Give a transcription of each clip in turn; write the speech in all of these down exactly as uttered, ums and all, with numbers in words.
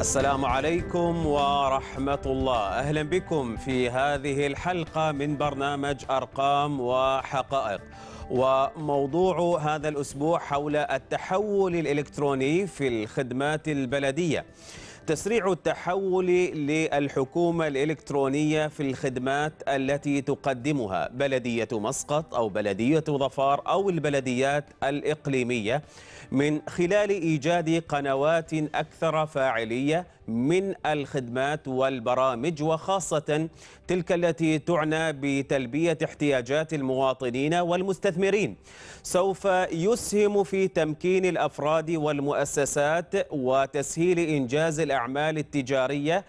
السلام عليكم ورحمة الله. أهلا بكم في هذه الحلقة من برنامج أرقام وحقائق. وموضوع هذا الأسبوع حول التحول الإلكتروني في الخدمات البلدية. تسريع التحول للحكومة الإلكترونية في الخدمات التي تقدمها بلدية مسقط أو بلدية ظفار أو البلديات الإقليمية من خلال إيجاد قنوات أكثر فاعلية من الخدمات والبرامج، وخاصة تلك التي تعنى بتلبية احتياجات المواطنين والمستثمرين. سوف يسهم في تمكين الأفراد والمؤسسات وتسهيل إنجاز الأعمال التجارية.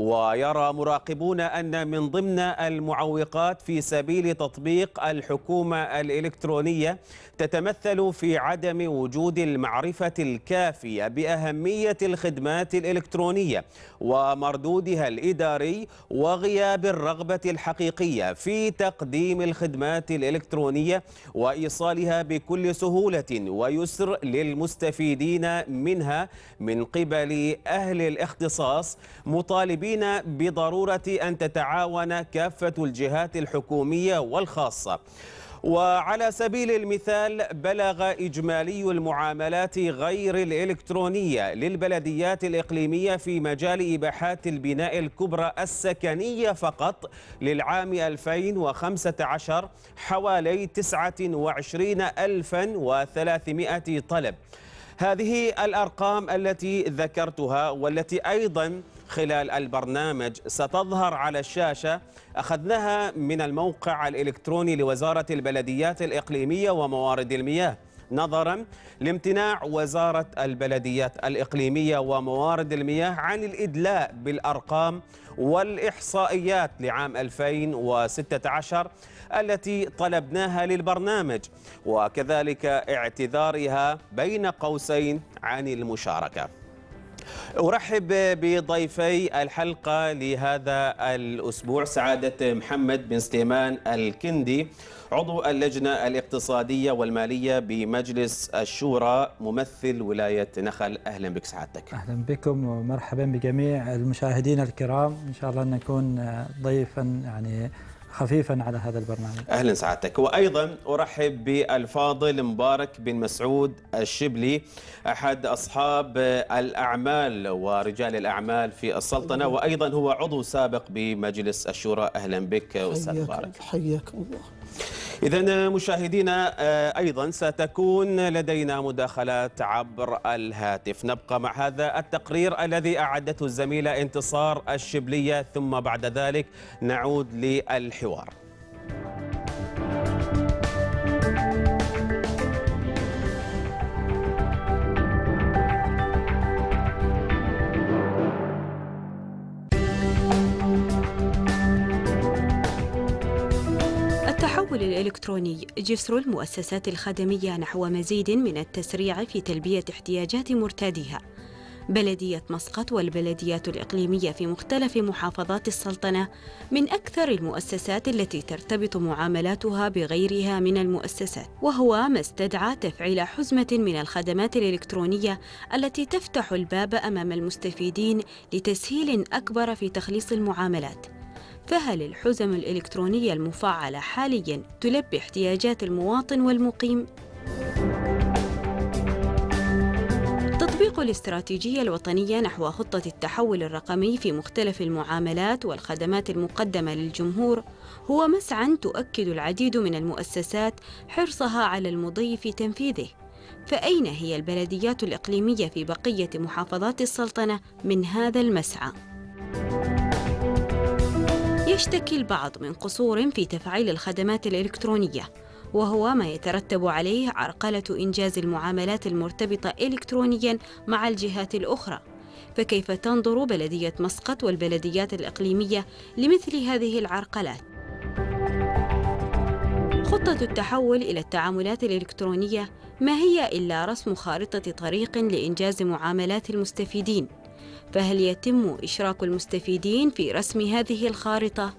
ويرى مراقبون أن من ضمن المعوقات في سبيل تطبيق الحكومة الإلكترونية تتمثل في عدم وجود المعرفة الكافية بأهمية الخدمات الإلكترونية ومردودها الإداري، وغياب الرغبة الحقيقية في تقديم الخدمات الإلكترونية وإيصالها بكل سهولة ويسر للمستفيدين منها من قبل أهل الاختصاص، مطالبين بضرورة أن تتعاون كافة الجهات الحكومية والخاصة. وعلى سبيل المثال، بلغ إجمالي المعاملات غير الإلكترونية للبلديات الإقليمية في مجال إباحات البناء الكبرى السكنية فقط للعام ألفين وخمسة عشر حوالي تسعة وعشرين ألفا وثلاثمائة طلب. هذه الأرقام التي ذكرتها والتي أيضا خلال البرنامج ستظهر على الشاشة أخذناها من الموقع الإلكتروني لوزارة البلديات الإقليمية وموارد المياه، نظرا لامتناع وزارة البلديات الإقليمية وموارد المياه عن الإدلاء بالأرقام والإحصائيات لعام ألفين وستة عشر التي طلبناها للبرنامج، وكذلك اعتذارها بين قوسين عن المشاركة. أرحب بضيفي الحلقة لهذا الأسبوع سعادة محمد بن سليمان الكندي، عضو اللجنة الاقتصادية والمالية بمجلس الشورى، ممثل ولاية نخل. أهلا بك سعادتك. أهلا بكم ومرحبا بجميع المشاهدين الكرام. إن شاء الله أن نكون ضيفا يعني خفيفا على هذا البرنامج. أهلا سعادتك. وأيضا أرحب بالفاضل مبارك بن مسعود الشبلي، أحد أصحاب الأعمال ورجال الأعمال في السلطنة، وأيضا هو عضو سابق بمجلس الشورى. أهلا بك أستاذ مبارك. حياكم الله. إذن مشاهدينا، أيضا ستكون لدينا مداخلات عبر الهاتف. نبقى مع هذا التقرير الذي أعدته الزميلة انتصار الشبلية، ثم بعد ذلك نعود للحوار. التحول الإلكتروني جسر المؤسسات الخدمية نحو مزيد من التسريع في تلبية احتياجات مرتاديها. بلدية مسقط والبلديات الإقليمية في مختلف محافظات السلطنة من أكثر المؤسسات التي ترتبط معاملاتها بغيرها من المؤسسات، وهو ما استدعى تفعيل حزمة من الخدمات الإلكترونية التي تفتح الباب أمام المستفيدين لتسهيل أكبر في تخليص المعاملات. فهل الحزم الإلكترونية المفعلة حالياً تلبي احتياجات المواطن والمقيم؟ تطبيق الاستراتيجية الوطنية نحو خطة التحول الرقمي في مختلف المعاملات والخدمات المقدمة للجمهور هو مسعى تؤكد العديد من المؤسسات حرصها على المضي في تنفيذه. فأين هي البلديات الإقليمية في بقية محافظات السلطنة من هذا المسعى؟ يشتكي البعض من قصور في تفعيل الخدمات الإلكترونية، وهو ما يترتب عليه عرقلة إنجاز المعاملات المرتبطة إلكترونياً مع الجهات الأخرى. فكيف تنظر بلدية مسقط والبلديات الإقليمية لمثل هذه العرقلات؟ خطة التحول إلى التعاملات الإلكترونية ما هي إلا رسم خارطة طريق لإنجاز معاملات المستفيدين؟ فهل يتم إشراك المستفيدين في رسم هذه الخارطة؟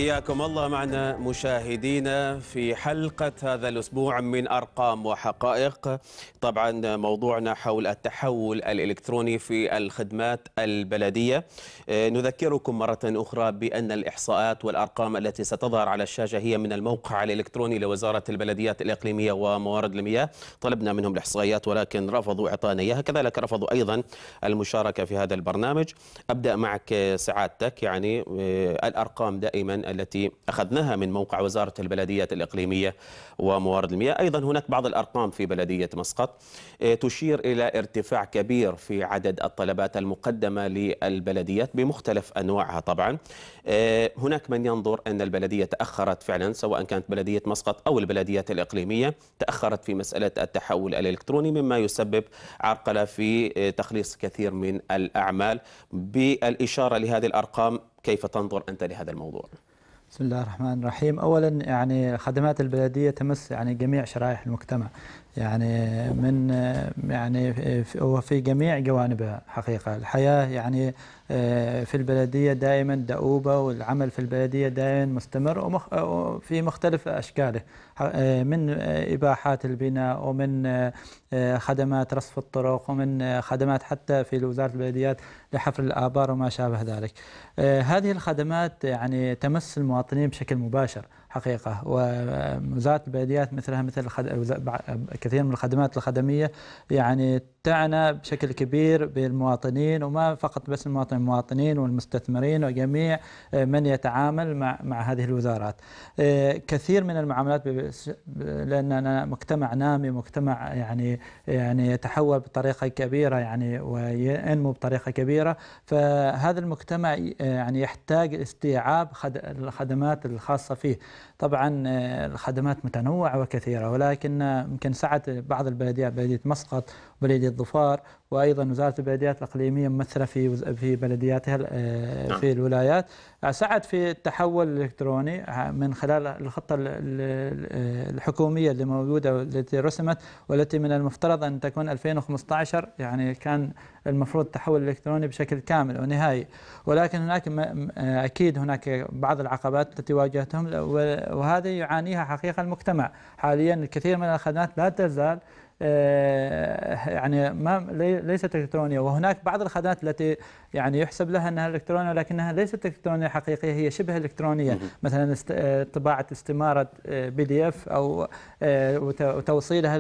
حياكم الله معنا مشاهدينا في حلقة هذا الأسبوع من أرقام وحقائق. طبعا موضوعنا حول التحول الإلكتروني في الخدمات البلدية. نذكركم مرة أخرى بأن الإحصاءات والأرقام التي ستظهر على الشاشة هي من الموقع الإلكتروني لوزارة البلديات الإقليمية وموارد المياه. طلبنا منهم الإحصائيات ولكن رفضوا إعطانا إياها، كذلك رفضوا أيضا المشاركة في هذا البرنامج. أبدأ معك سعادتك، يعني الأرقام دائما التي أخذناها من موقع وزارة البلديات الإقليمية وموارد المياه. أيضا هناك بعض الأرقام في بلدية مسقط تشير إلى ارتفاع كبير في عدد الطلبات المقدمة للبلديات بمختلف أنواعها. طبعا هناك من ينظر أن البلدية تأخرت فعلا، سواء كانت بلدية مسقط أو البلديات الإقليمية، تأخرت في مسألة التحول الإلكتروني مما يسبب عرقلة في تخليص كثير من الأعمال. بالإشارة لهذه الأرقام، كيف تنظر أنت لهذا الموضوع؟ بسم الله الرحمن الرحيم. أولا يعني خدمات البلدية تمس يعني جميع شرائح المجتمع، يعني من يعني وفي جميع جوانبها. حقيقة الحياة يعني في البلدية دائما دؤوبة، والعمل في البلدية دائما مستمر وفي مختلف أشكاله، من إباحات البناء ومن خدمات رصف الطرق ومن خدمات حتى في وزارة البلديات لحفر الآبار وما شابه ذلك. هذه الخدمات يعني تمس المواطنين بشكل مباشر حقيقة، ووزارة البلديات مثلها مثل كثير من الخدمات الخدمية يعني تعنى بشكل كبير بالمواطنين، وما فقط بس المواطنين المواطنين والمستثمرين وجميع من يتعامل مع مع هذه الوزارات. كثير من المعاملات، لأننا مجتمع نامي، مجتمع يعني يعني يتحول بطريقة كبيرة يعني وينمو بطريقة كبيرة، فهذا المجتمع يعني يحتاج استيعاب الخدمات الخاصة فيه. طبعا الخدمات متنوعة وكثيرة، ولكن يمكن سعت بعض البلديات، بلدية مسقط وبلدية ظفار وأيضا وزارة البلديات الإقليمية ممثلة في في بلدياتها في الولايات، سعت في التحول الإلكتروني من خلال الخطة الحكومية اللي موجودة والتي رسمت، والتي من المفترض أن تكون ألفين وخمسة عشر، يعني كان المفروض التحول الإلكتروني بشكل كامل ونهائي. ولكن هناك أكيد هناك بعض العقبات التي واجهتهم، وهذا يعانيها حقيقة المجتمع حاليا. الكثير من الخدمات لا تزال يعني ما ليست إلكترونية، وهناك بعض الخدمات التي يعني يحسب لها أنها إلكترونية ولكنها ليست إلكترونية حقيقية، هي شبه إلكترونية، مثلا طباعة استمارة بي دي إف أو وتوصيلها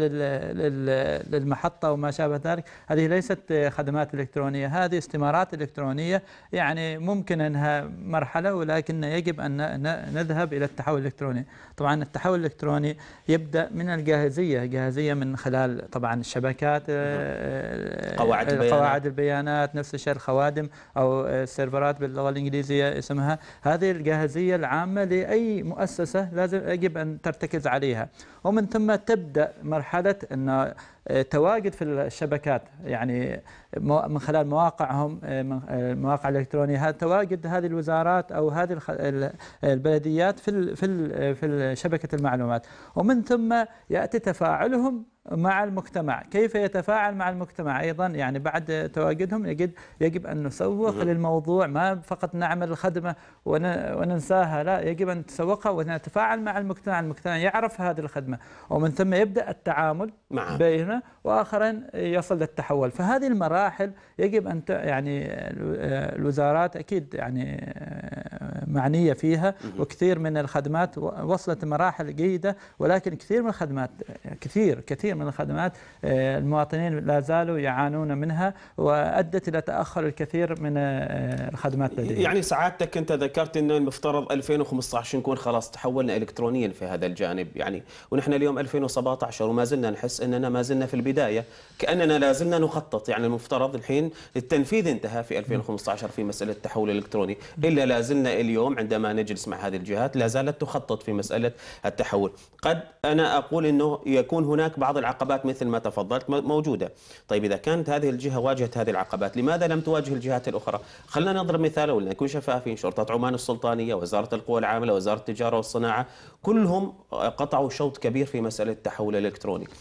للمحطة وما شابه ذلك. هذه ليست خدمات إلكترونية، هذه استمارات إلكترونية، يعني ممكن أنها مرحلة، ولكن يجب أن نذهب إلى التحول الإلكتروني. طبعا التحول الإلكتروني يبدأ من الجاهزية، جاهزية من خلال طبعا الشبكات، قواعد البيانات, قواعد البيانات نفس الشيء، الخوادم أو السيرفرات باللغة الإنجليزية اسمها. هذه الجاهزية العامة لأي مؤسسة لازم يجب أن ترتكز عليها، ومن ثم تبدأ مرحلة أن تواجد في الشبكات، يعني من خلال مواقعهم المواقع الإلكترونية، تواجد هذه الوزارات أو هذه البلديات في في في شبكة المعلومات، ومن ثم يأتي تفاعلهم مع المجتمع. كيف يتفاعل مع المجتمع أيضا؟ يعني بعد تواجدهم يجب يجب أن نسوق للموضوع، ما فقط نعمل الخدمة وننساها، لا، يجب أن نسوقها ونتفاعل مع المجتمع، المجتمع يعرف هذه الخدمة، ومن ثم يبدأ التعامل بيننا، وآخرا يصل للتحول. فهذه المراحل يجب أن يعني الوزارات أكيد يعني معنية فيها، وكثير من الخدمات وصلت مراحل جيدة، ولكن كثير من الخدمات كثير كثير من الخدمات المواطنين لا زالوا يعانون منها، وأدت إلى تأخر الكثير من الخدمات لديهم. يعني سعادتك أنت ذكرت أنه المفترض ألفين وخمسة عشر نكون خلاص تحولنا إلكترونيا في هذا الجانب، يعني ونحن اليوم ألفين وسبعة عشر وما زلنا نحس أننا ما زلنا في البداية، كأننا لا زلنا نخطط. يعني المفترض الحين التنفيذ انتهى في ألفين وخمسة عشر في مسألة التحول الإلكتروني، إلا لا زلنا اليوم عندما نجلس مع هذه الجهات لا زالت تخطط في مسألة التحول. قد أنا أقول أنه يكون هناك بعض العقبات مثل ما تفضلت موجودة. طيب إذا كانت هذه الجهة واجهت هذه العقبات، لماذا لم تواجه الجهات الأخرى؟ خلينا نضرب مثال ولنكون شفافين. شرطة عمان السلطانية، وزارة القوى العاملة، وزارة التجارة والصناعة، كلهم قطعوا شوط كبير في مسألة التحول الإلكتروني.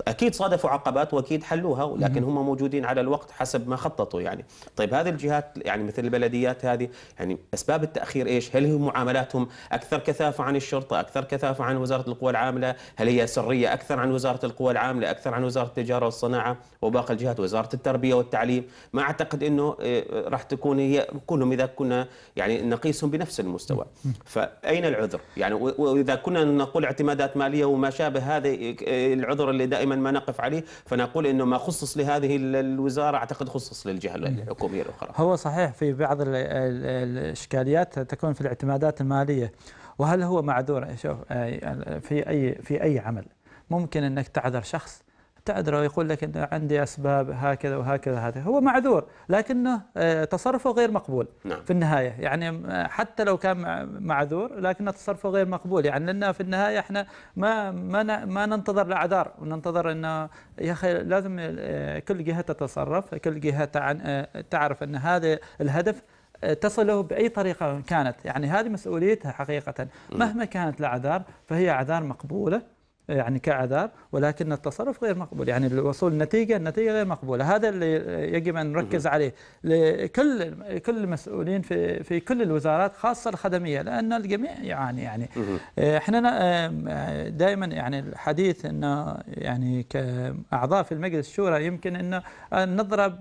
اكيد صادفوا عقبات واكيد حلوها، لكن هم موجودين على الوقت حسب ما خططوا يعني. طيب هذه الجهات يعني مثل البلديات هذه، يعني اسباب التاخير ايش؟ هل هي معاملاتهم اكثر كثافه عن الشرطه، اكثر كثافه عن وزاره القوى العامله؟ هل هي سريه اكثر عن وزاره القوى العامله، اكثر عن وزاره التجاره والصناعه وباقي الجهات، وزاره التربيه والتعليم؟ ما اعتقد انه راح تكون هي كلهم اذا كنا يعني نقيسهم بنفس المستوى. فاين العذر؟ يعني واذا كنا نقول اعتمادات ماليه وما شابه، هذا العذر اللي دائما ما نقف عليه، فنقول انه ما خصص لهذه الوزاره اعتقد خصص للجهه الحكوميه الاخرى. هو صحيح في بعض الاشكاليات تكون في الاعتمادات الماليه، وهل هو معذور؟ شوف في اي في اي عمل ممكن انك تعذر شخص، تعذره ويقول لك ان عندي اسباب هكذا وهكذا، هذا هو معذور، لكنه تصرفه غير مقبول. نعم. في النهايه يعني حتى لو كان معذور لكن تصرفه غير مقبول، يعني لان في النهايه احنا ما ما ما ننتظر الاعذار وننتظر انه يا اخي لازم كل جهه تتصرف، كل جهه تعرف ان هذا الهدف تصله بأي طريقة كانت، يعني هذه مسؤوليتها حقيقة. مهما كانت الأعذار فهي أعذار مقبولة يعني كأعذار، ولكن التصرف غير مقبول، يعني الوصول النتيجة النتيجة غير مقبولة. هذا اللي يجب أن نركز عليه لكل كل المسؤولين في في كل الوزارات خاصة الخدمية، لأن الجميع يعاني. يعني احنا دائما يعني الحديث انه يعني كأعضاء في المجلس الشورى يمكن انه نضرب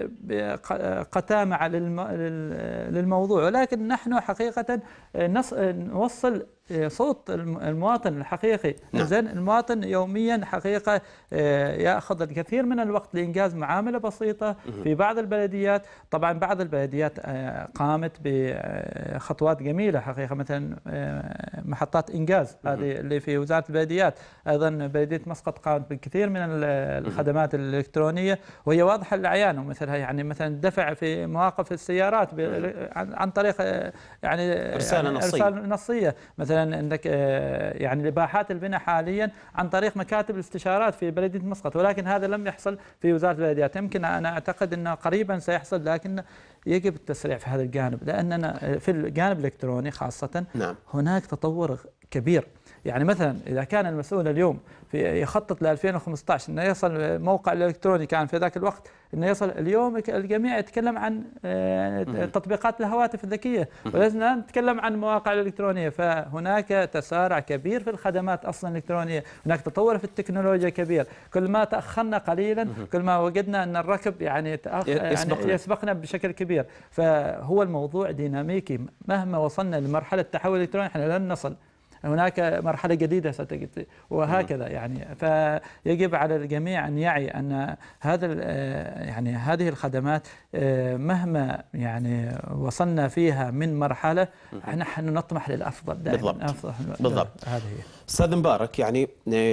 بقتامة للموضوع، ولكن نحن حقيقة نوصل صوت المواطن الحقيقي. نعم. زين المواطن يوميا حقيقة يأخذ الكثير من الوقت لإنجاز معاملة بسيطة في بعض البلديات. طبعا بعض البلديات قامت بخطوات جميلة حقيقة، مثلا محطات إنجاز هذه اللي في وزارة البلديات. أيضا بلدية مسقط قامت بالكثير من الخدمات الإلكترونية وهي واضحة للعيان، ومثلها يعني مثلا الدفع في مواقف السيارات عن طريق يعني رسالة نصية, نصية. مثلا عندك يعني لباحات البناء حاليا عن طريق مكاتب الاستشارات في بلدية مسقط، ولكن هذا لم يحصل في وزارة البلديات. يمكن أنا أعتقد أنه قريبا سيحصل، لكن يجب التسريع في هذا الجانب، لأننا في الجانب الإلكتروني خاصة. نعم. هناك تطور كبير. يعني مثلا إذا كان المسؤول اليوم في يخطط ل ألفين وخمسة عشر انه يصل موقع الالكتروني، كان في ذاك الوقت انه يصل اليوم الجميع يتكلم عن تطبيقات الهواتف الذكيه، ولازم نتكلم عن مواقع الالكترونيه. فهناك تسارع كبير في الخدمات اصلا الالكترونيه، هناك تطور في التكنولوجيا كبير. كل ما تاخرنا قليلا كل ما وجدنا ان الركب يعني, يعني يسبقنا بشكل كبير. فهو الموضوع ديناميكي، مهما وصلنا لمرحله التحول الالكتروني احنا لن نصل، هناك مرحلة جديدة ستجد وهكذا. يعني فيجب على الجميع أن يعي أن هذا يعني هذه الخدمات مهما يعني وصلنا فيها من مرحلة نحن نطمح للأفضل دائما. بالضبط. بالضبط. هذه هي. أستاذ مبارك، يعني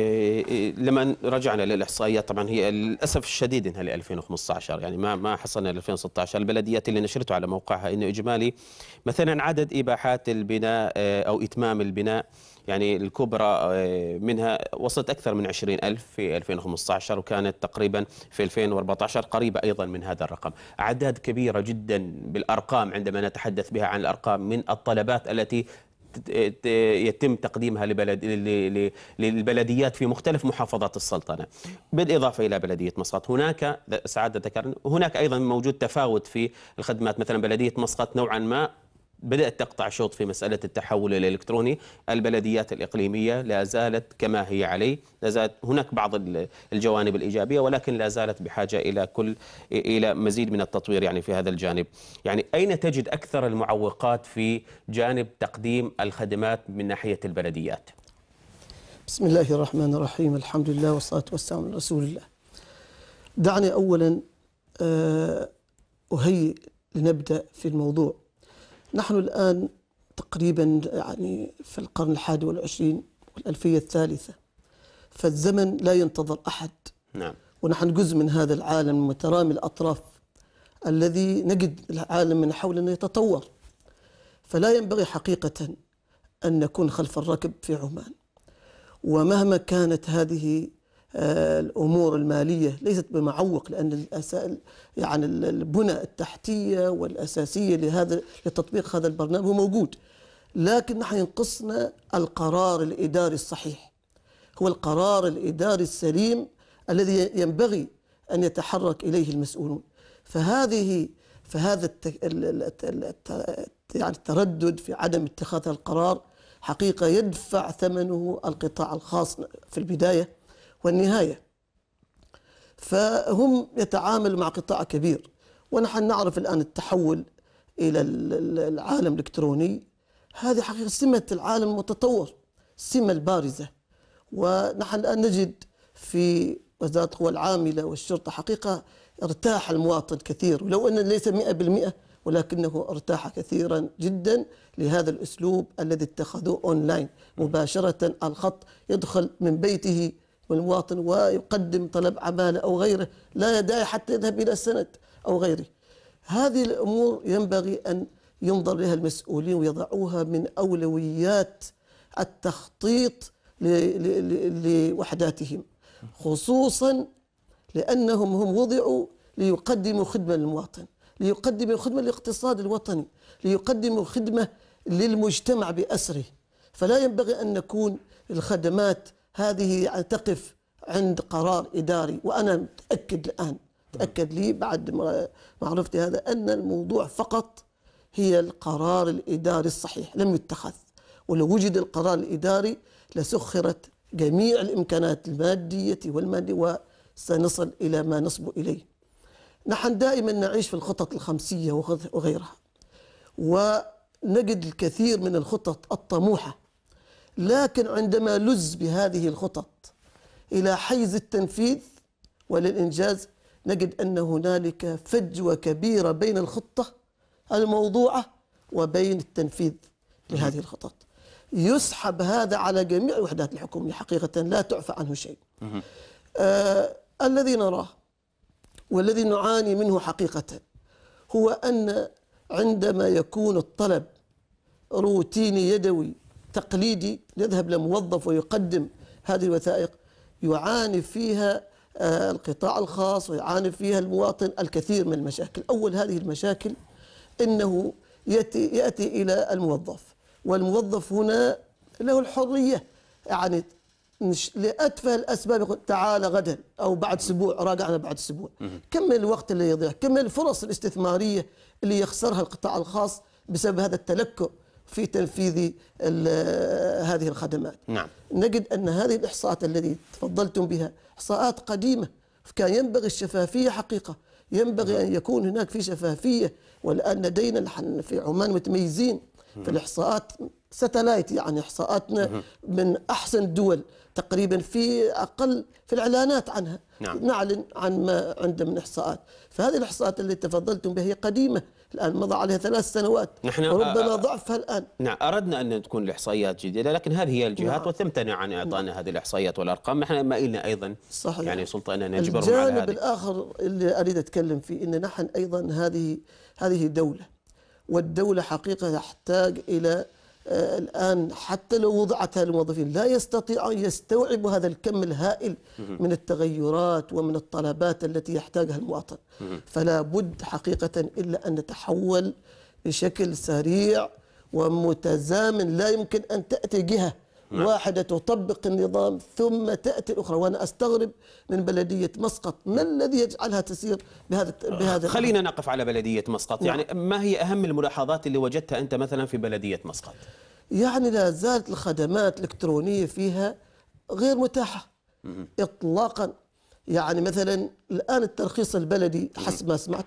لما رجعنا للإحصائيات طبعا هي للأسف الشديد إنها ل ألفين وخمسة عشر، يعني ما ما حصلنا ل ألفين وستة عشر. البلديات اللي نشرته على موقعها إنه إجمالي مثلا عدد إباحات البناء أو إتمام البناء يعني الكبرى منها وصلت أكثر من عشرين ألف في ألفين وخمسة عشر، وكانت تقريبا في ألفين وأربعة عشر قريبة أيضا من هذا الرقم. أعداد كبيرة جدا بالأرقام عندما نتحدث بها عن الأرقام من الطلبات التي يتم تقديمها لبلد للبلديات في مختلف محافظات السلطنة، بالإضافة إلى بلدية مسقط. هناك سعادة ذكرنا هناك أيضا موجود تفاوت في الخدمات. مثلا بلدية مسقط نوعا ما بدأت تقطع شوط في مسألة التحول الإلكتروني. البلديات الإقليمية لا زالت كما هي عليه، لا زالت هناك بعض الجوانب الإيجابية، ولكن لا زالت بحاجة إلى كل إلى مزيد من التطوير يعني في هذا الجانب. يعني أين تجد أكثر المعوقات في جانب تقديم الخدمات من ناحية البلديات؟ بسم الله الرحمن الرحيم، الحمد لله والصلاة والسلام على رسول الله. دعني أولا أهيئ لنبدأ في الموضوع. نحن الآن تقريبا يعني في القرن الحادي والعشرين والألفية الثالثة، فالزمن لا ينتظر أحد. نعم. ونحن جزء من هذا العالم مترامي الأطراف الذي نجد العالم من حولنا يتطور، فلا ينبغي حقيقة أن نكون خلف الركب في عمان. ومهما كانت هذه الأمور المالية ليست بمعوق، لأن يعني البنى التحتية والأساسية لهذا لتطبيق هذا البرنامج هو موجود، لكن نحن ينقصنا القرار الإداري الصحيح. هو القرار الإداري السليم الذي ينبغي أن يتحرك إليه المسؤولون. فهذه فهذا يعني التردد في عدم اتخاذ القرار حقيقة يدفع ثمنه القطاع الخاص في البداية والنهاية. فهم يتعاملوا مع قطاع كبير، ونحن نعرف الآن التحول إلى العالم الإلكتروني، هذه حقيقة سمة العالم المتطور، السمة البارزة. ونحن الآن نجد في وزارة القوى العاملة والشرطة حقيقة ارتاح المواطن كثير، ولو أن ليس مئة بالمئة ولكنه ارتاح كثيرا جدا لهذا الأسلوب الذي اتخذوه أونلاين مباشرة. الخط يدخل من بيته والمواطن ويقدم طلب عمالة أو غيره، لا داعي حتى يذهب إلى السند أو غيره. هذه الأمور ينبغي أن ينظر لها المسؤولين ويضعوها من أولويات التخطيط لوحداتهم، خصوصا لأنهم هم وضعوا ليقدموا خدمة للمواطن، ليقدموا خدمة للاقتصاد الوطني، ليقدموا خدمة للمجتمع بأسره. فلا ينبغي أن نكون الخدمات هذه يعني تقف عند قرار إداري. وأنا متأكد الآن، تأكد لي بعد ما عرفت هذا، أن الموضوع فقط هي القرار الإداري الصحيح لم يتخذ، ولو وجد القرار الإداري لسخرت جميع الإمكانات المادية والمالية وسنصل إلى ما نصب إليه. نحن دائما نعيش في الخطط الخمسية وغيرها، ونجد الكثير من الخطط الطموحة، لكن عندما لز بهذه الخطط إلى حيز التنفيذ وللإنجاز نجد أن هنالك فجوة كبيرة بين الخطة الموضوعة وبين التنفيذ لهذه الخطط. يسحب هذا على جميع وحدات الحكومة حقيقة، لا تعفى عنه شيء. آه الذي نراه والذي نعاني منه حقيقة هو أن عندما يكون الطلب روتيني يدوي تقليدي، يذهب لموظف ويقدم هذه الوثائق، يعاني فيها آه القطاع الخاص ويعاني فيها المواطن الكثير من المشاكل. أول هذه المشاكل أنه يأتي, يأتي إلى الموظف، والموظف هنا له الحرية، يعني لأتفه الأسباب يقول تعال غدا أو بعد أسبوع، راجعنا بعد أسبوع. كم الوقت اللي يضيع، كم الفرص الاستثمارية اللي يخسرها القطاع الخاص بسبب هذا التلكؤ في تنفيذ هذه الخدمات. نعم. نجد أن هذه الإحصاءات التي تفضلتم بها إحصاءات قديمة، كان ينبغي الشفافية حقيقة، ينبغي أن يكون هناك في شفافية. والآن لدينا نحن في عمان متميزين في الإحصاءات، ستلايت يعني إحصاءاتنا من أحسن الدول تقريبا، في أقل في الإعلانات عنها. نعم. نعلن عن ما عندنا من إحصاءات. فهذه الإحصاءات اللي تفضلتم بها هي قديمة، الآن مضى عليها ثلاث سنوات وربما ضعفها الآن. نعم، أردنا أن تكون الإحصائيات جديدة، لكن هذه هي الجهات نعم. وتمتنع عن إعطائنا نعم. هذه الإحصائيات والأرقام. نحن مائلنا أيضا صحيح. يعني سلطة أننا نجبرهم على هذه. الجانب الآخر اللي أريد أتكلم فيه أن نحن أيضا هذه هذه دولة، والدولة حقيقة تحتاج إلى آه الآن حتى لو وضعتها الموظفين لا يستطيع أن يستوعبوا هذا الكم الهائل من التغيرات ومن الطلبات التي يحتاجها المواطن. فلا بد حقيقة إلا أن نتحول بشكل سريع ومتزامن. لا يمكن أن تأتي جهة واحدة تطبق النظام ثم تأتي الأخرى. وأنا أستغرب من بلدية مسقط، ما الذي يجعلها تسير بهذا بهذا خلينا نقف على بلدية مسقط. نعم. يعني ما هي أهم الملاحظات اللي وجدتها أنت مثلا في بلدية مسقط؟ يعني لا زالت الخدمات الإلكترونية فيها غير متاحة إطلاقا. يعني مثلا الآن الترخيص البلدي حسب ما سمعت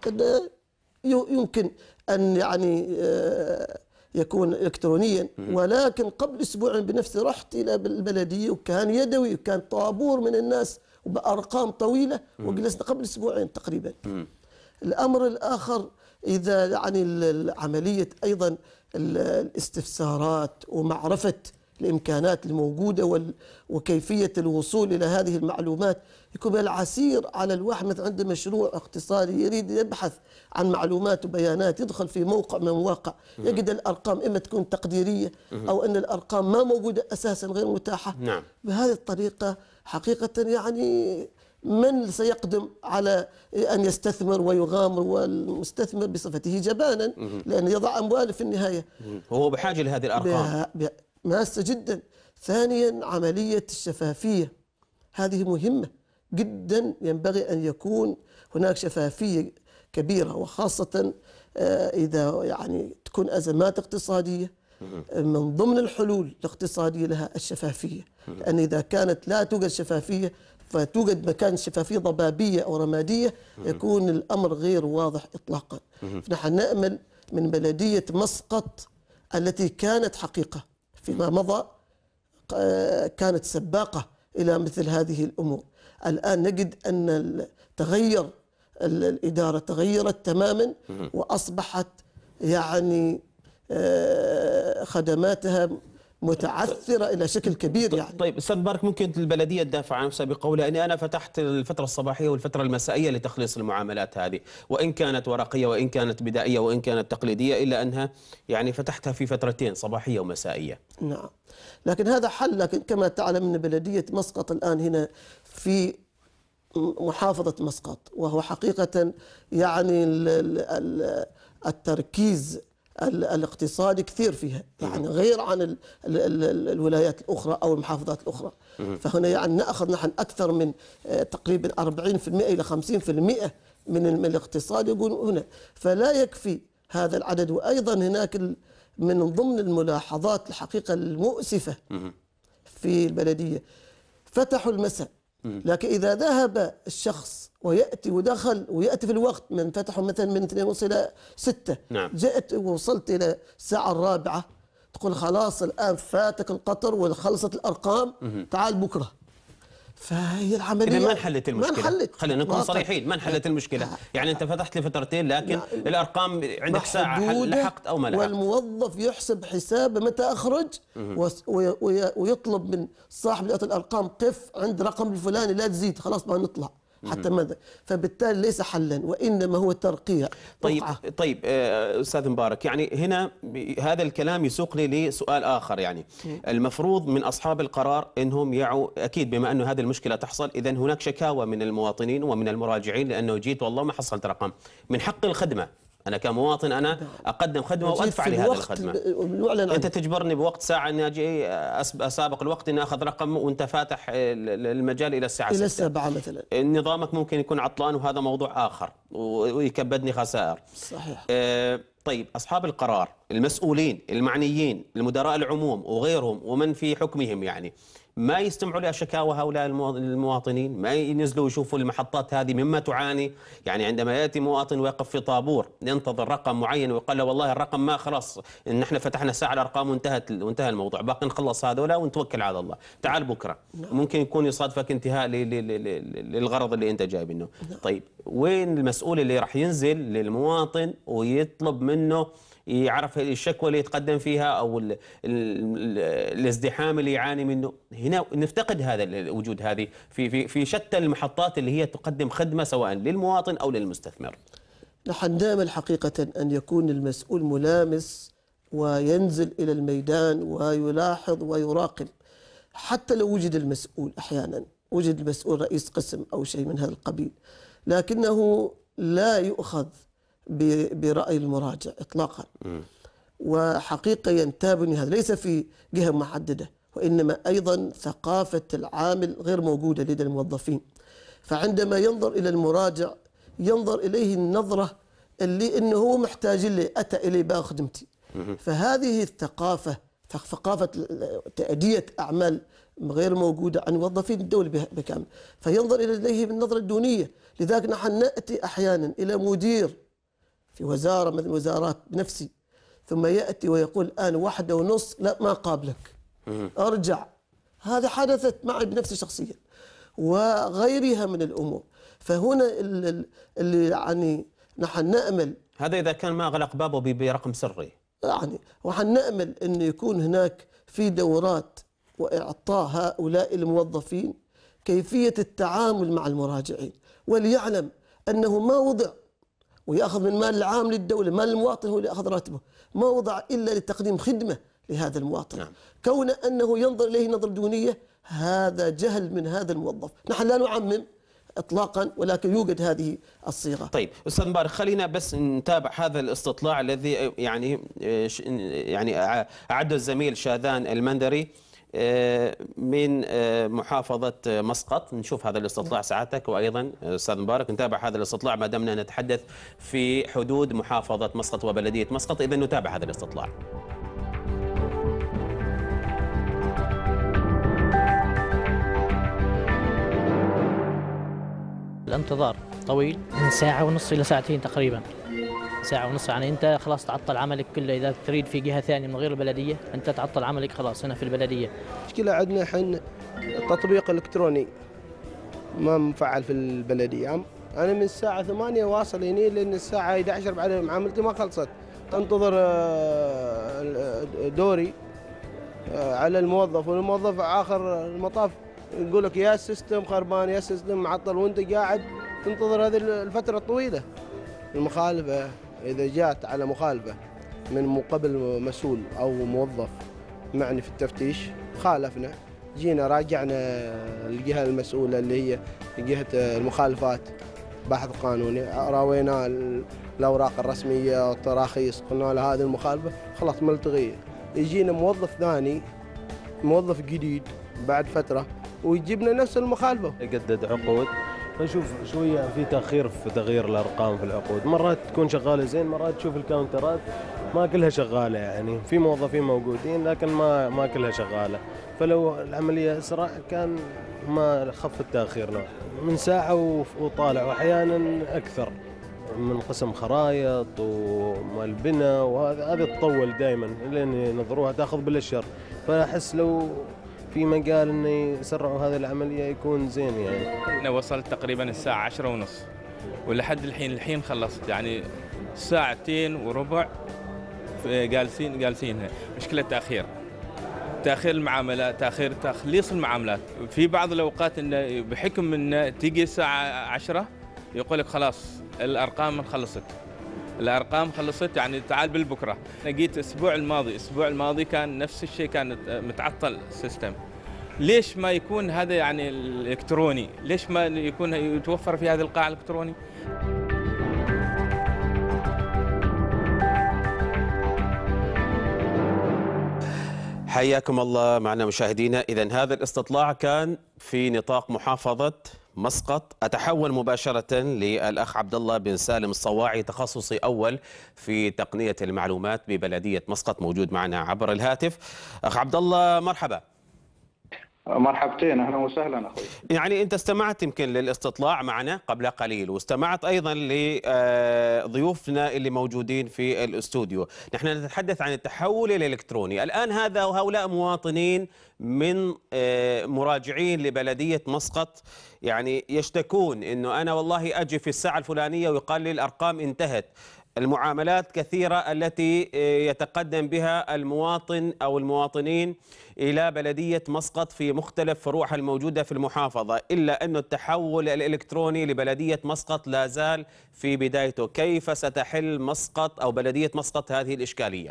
يمكن أن يعني يكون إلكترونيا، ولكن قبل أسبوعين بنفسي رحت إلى البلدية وكان يدوي وكان طابور من الناس وبأرقام طويلة وجلسنا قبل أسبوعين تقريبا. الأمر الآخر إذا يعني عملية أيضا الاستفسارات ومعرفة الإمكانات الموجودة وكيفية الوصول إلى هذه المعلومات، يكون من العسير على الواحد مثلا عنده مشروع اقتصادي يريد يبحث عن معلومات وبيانات، يدخل في موقع من المواقع يجد الأرقام إما تكون تقديرية أو أن الأرقام ما موجودة أساسا غير متاحة. نعم. بهذه الطريقة حقيقة يعني من سيقدم على أن يستثمر ويغامر، والمستثمر بصفته جبانا لأن يضع أمواله في النهاية. هو بحاجة لهذه الأرقام ماسة جدا. ثانيا عملية الشفافية هذه مهمة، جدا ينبغي أن يكون هناك شفافية كبيرة، وخاصة إذا يعني تكون أزمات اقتصادية. من ضمن الحلول الاقتصادية لها الشفافية، لأن إذا كانت لا توجد شفافية فتوجد مكان شفافية ضبابية أو رمادية، يكون الأمر غير واضح إطلاقا. فنحن نأمل من بلدية مسقط التي كانت حقيقة فيما مضى كانت سباقة إلى مثل هذه الأمور، الآن نجد أن تغير الإدارة، تغيرت تماما وأصبحت يعني خدماتها متعثرة إلى شكل كبير. يعني طيب أستاذ مبارك، ممكن البلدية تدافع عن نفسها بقولها أني أنا فتحت الفترة الصباحية والفترة المسائية لتخليص المعاملات هذه، وإن كانت ورقية وإن كانت بدائية وإن كانت تقليدية، إلا أنها يعني فتحتها في فترتين صباحية ومسائية. نعم، لكن هذا حل. لكن كما تعلم أن بلدية مسقط الآن هنا في محافظة مسقط، وهو حقيقة يعني التركيز الاقتصادي كثير فيها، يعني غير عن ال ال ال الولايات الأخرى أو المحافظات الأخرى. فهنا يعني نأخذ نحن أكثر من تقريبا أربعين بالمئة إلى خمسين بالمئة من الاقتصاد يكون هنا، فلا يكفي هذا العدد. وأيضا هناك من ضمن الملاحظات الحقيقة المؤسفة في البلدية، فتحوا المساء، لكن إذا ذهب الشخص ويأتي ودخل ويأتي في الوقت، من فتحوا مثلا من اثنين ونص إلى ستة، نعم. جئت ووصلت إلى الساعة الرابعة، تقول خلاص الآن فاتك القطر وخلصت الأرقام، تعال بكرة. فهي العملية إذا ما انحلت المشكلة، ما انحلت. خلينا نكون صريحين، ما انحلت المشكلة. يعني أنت فتحت لفترتين لكن نعم. الأرقام عندك ساعة لحقت أو ما لحقت، والموظف يحسب حسابه متى أخرج ويطلب من صاحب الأرقام قف عند رقم الفلاني لا تزيد، خلاص ما نطلع حتى ماذا. فبالتالي ليس حلا وإنما هو ترقية. طيب طيب أستاذ مبارك، يعني هنا هذا الكلام يسوقني لسؤال آخر. يعني المفروض من أصحاب القرار أنهم يعوا، أكيد بما أنه هذه المشكلة تحصل، إذا هناك شكاوى من المواطنين ومن المراجعين لأنه جيت والله ما حصلت رقم. من حق الخدمة أنا كمواطن أنا أقدم خدمة وأدفع لهذه الخدمة، أنت تجبرني بوقت ساعة أني أجي أسابق الوقت أني أخذ رقم وأنت فاتح المجال إلى الساعة إلى السابعة مثلا. نظامك ممكن يكون عطلان وهذا موضوع آخر ويكبدني خسائر. صحيح. آه طيب أصحاب القرار، المسؤولين المعنيين، المدراء العموم وغيرهم ومن في حكمهم، يعني ما يستمعوا لشكاوى هؤلاء المواطنين؟ ما ينزلوا يشوفوا المحطات هذه مما تعاني؟ يعني عندما يأتي مواطن ويقف في طابور ينتظر رقم معين ويقال له والله الرقم ما خلاص، إن احنا فتحنا ساعة الأرقام وانتهت وانتهى الموضوع، باقي نخلص هذولا ونتوكل على الله، تعال بكرة. ممكن يكون يصادفك انتهاء للغرض اللي انت جايب منه. طيب وين المسؤول اللي راح ينزل للمواطن ويطلب منه يعرف الشكوى اللي يتقدم فيها أو ال ال ال الازدحام اللي يعاني منه؟ هنا نفتقد هذا الوجود هذه في في في شتى المحطات اللي هي تقدم خدمة سواء للمواطن أو للمستثمر. نحن نأمل حقيقة أن يكون المسؤول ملامس وينزل إلى الميدان ويلاحظ ويراقب، حتى لو وجد المسؤول، أحيانا وجد المسؤول رئيس قسم أو شيء من هذا القبيل، لكنه لا يؤخذ برأي المراجع إطلاقا. وحقيقة ينتابني هذا ليس في جهة محددة، وإنما أيضا ثقافة العامل غير موجودة لدى الموظفين. فعندما ينظر إلى المراجع ينظر إليه النظرة اللي إنه هو محتاج لي، أتى إلي باخذ خدمتي. فهذه الثقافة، ثقافة تأدية أعمال غير موجودة عن موظفين الدولة بكامل، فينظر إليه بالنظرة الدونية. لذلك نحن نأتي أحيانا إلى مدير في وزارة من الوزارات بنفسي، ثم يأتي ويقول الآن واحدة ونص لا ما قابلك، أرجع. هذا حدثت معي بنفسي شخصيا وغيرها من الأمور. فهنا اللي يعني نحن نأمل، هذا إذا كان ما غلق بابه برقم سري، يعني ونحن نأمل أن يكون هناك في دورات وإعطاء هؤلاء الموظفين كيفية التعامل مع المراجعين، وليعلم أنه ما وضع ويأخذ من مال العام للدولة، مال المواطن هو اللي أخذ راتبه، ما وضع إلا لتقديم خدمة لهذا المواطن. نعم. كون أنه ينظر إليه نظرة دونية هذا جهل من هذا الموظف. نحن لا نعمم اطلاقا، ولكن يوجد هذه الصيغه. طيب استاذ مبارك، خلينا بس نتابع هذا الاستطلاع الذي يعني يعني اعده الزميل شاذان المندري. من محافظة مسقط. نشوف هذا الاستطلاع ساعتك، وأيضا أستاذ مبارك نتابع هذا الاستطلاع ما دمنا نتحدث في حدود محافظة مسقط وبلدية مسقط. إذا نتابع هذا الاستطلاع. الانتظار طويل من ساعة ونص إلى ساعتين تقريبا. ساعة ونص يعني أنت خلاص تعطل عملك كله. إذا تريد في جهة ثانية من غير البلدية أنت تعطل عملك خلاص هنا في البلدية. المشكلة عندنا حين تطبيق إلكتروني ما مفعل في البلدية. أنا من الساعة ثمانية واصل هني لأن الساعة إحدى عشر بعد معاملتي ما خلصت. تنتظر دوري على الموظف، والموظف آخر المطاف يقول لك يا السيستم خربان يا السيستم معطل، وأنت قاعد تنتظر هذه الفترة الطويلة. المخالفة إذا جاءت على مخالفة من مقبل مسؤول أو موظف معني في التفتيش خالفنا، جينا راجعنا الجهة المسؤولة اللي هي جهة المخالفات بحث قانوني، راوينا الأوراق الرسمية والتراخيص، قلنا له هذه المخالفة خلاص ملتغية. يجينا موظف ثاني موظف جديد بعد فترة ويجيبنا نفس المخالفة. يجدد عقود، نشوف شوية في تأخير في تغيير الأرقام في العقود، مرات تكون شغالة زين، مرات تشوف الكاونترات ما كلها شغالة، يعني في موظفين موجودين لكن ما ما كلها شغالة، فلو العملية أسرع كان ما خف التأخير نوع من ساعة وطالع، وأحيانا أكثر من قسم خرايط والبناء، وهذا هذا تطول دائما لين ينظروها تاخذ بالأشهر، فأحس لو في مجال انه يسرعوا هذه العمليه يكون زين. يعني انا وصلت تقريبا الساعه عشرة ونص ولحد الحين الحين خلصت، يعني ساعتين وربع جالسين جالسين هنا. مشكله تاخير تاخير المعاملات، تاخير تخليص المعاملات. في بعض الاوقات انه بحكم انه تيجي الساعه عشرة يقول لك خلاص الارقام خلصت، الارقام خلصت يعني تعال بالبكره. انا جيت الاسبوع الماضي الاسبوع الماضي كان نفس الشيء، كان متعطل السيستم. ليش ما يكون هذا يعني الالكتروني؟ ليش ما يكون يتوفر في هذه القاعه الالكتروني؟ حياكم الله معنا مشاهدينا. إذن هذا الاستطلاع كان في نطاق محافظة مسقط. أتحول مباشرة للأخ عبد الله بن سالم الصواعي، تخصصي أول في تقنية المعلومات ببلدية مسقط، موجود معنا عبر الهاتف. أخ عبد الله مرحبا. مرحبتين، اهلا وسهلا اخوي. يعني انت استمعت يمكن للاستطلاع معنا قبل قليل، واستمعت ايضا لضيوفنا اللي موجودين في الاستوديو. نحن نتحدث عن التحول الالكتروني الان. هذا وهؤلاء مواطنين من مراجعين لبلديه مسقط يعني يشتكون انه انا والله اجي في الساعه الفلانيه ويقال لي الارقام انتهت. المعاملات كثيرة التي يتقدم بها المواطن أو المواطنين إلى بلدية مسقط في مختلف فروعها الموجودة في المحافظة، إلا أن التحول الإلكتروني لبلدية مسقط لا زال في بدايته. كيف ستحل مسقط أو بلدية مسقط هذه الإشكالية؟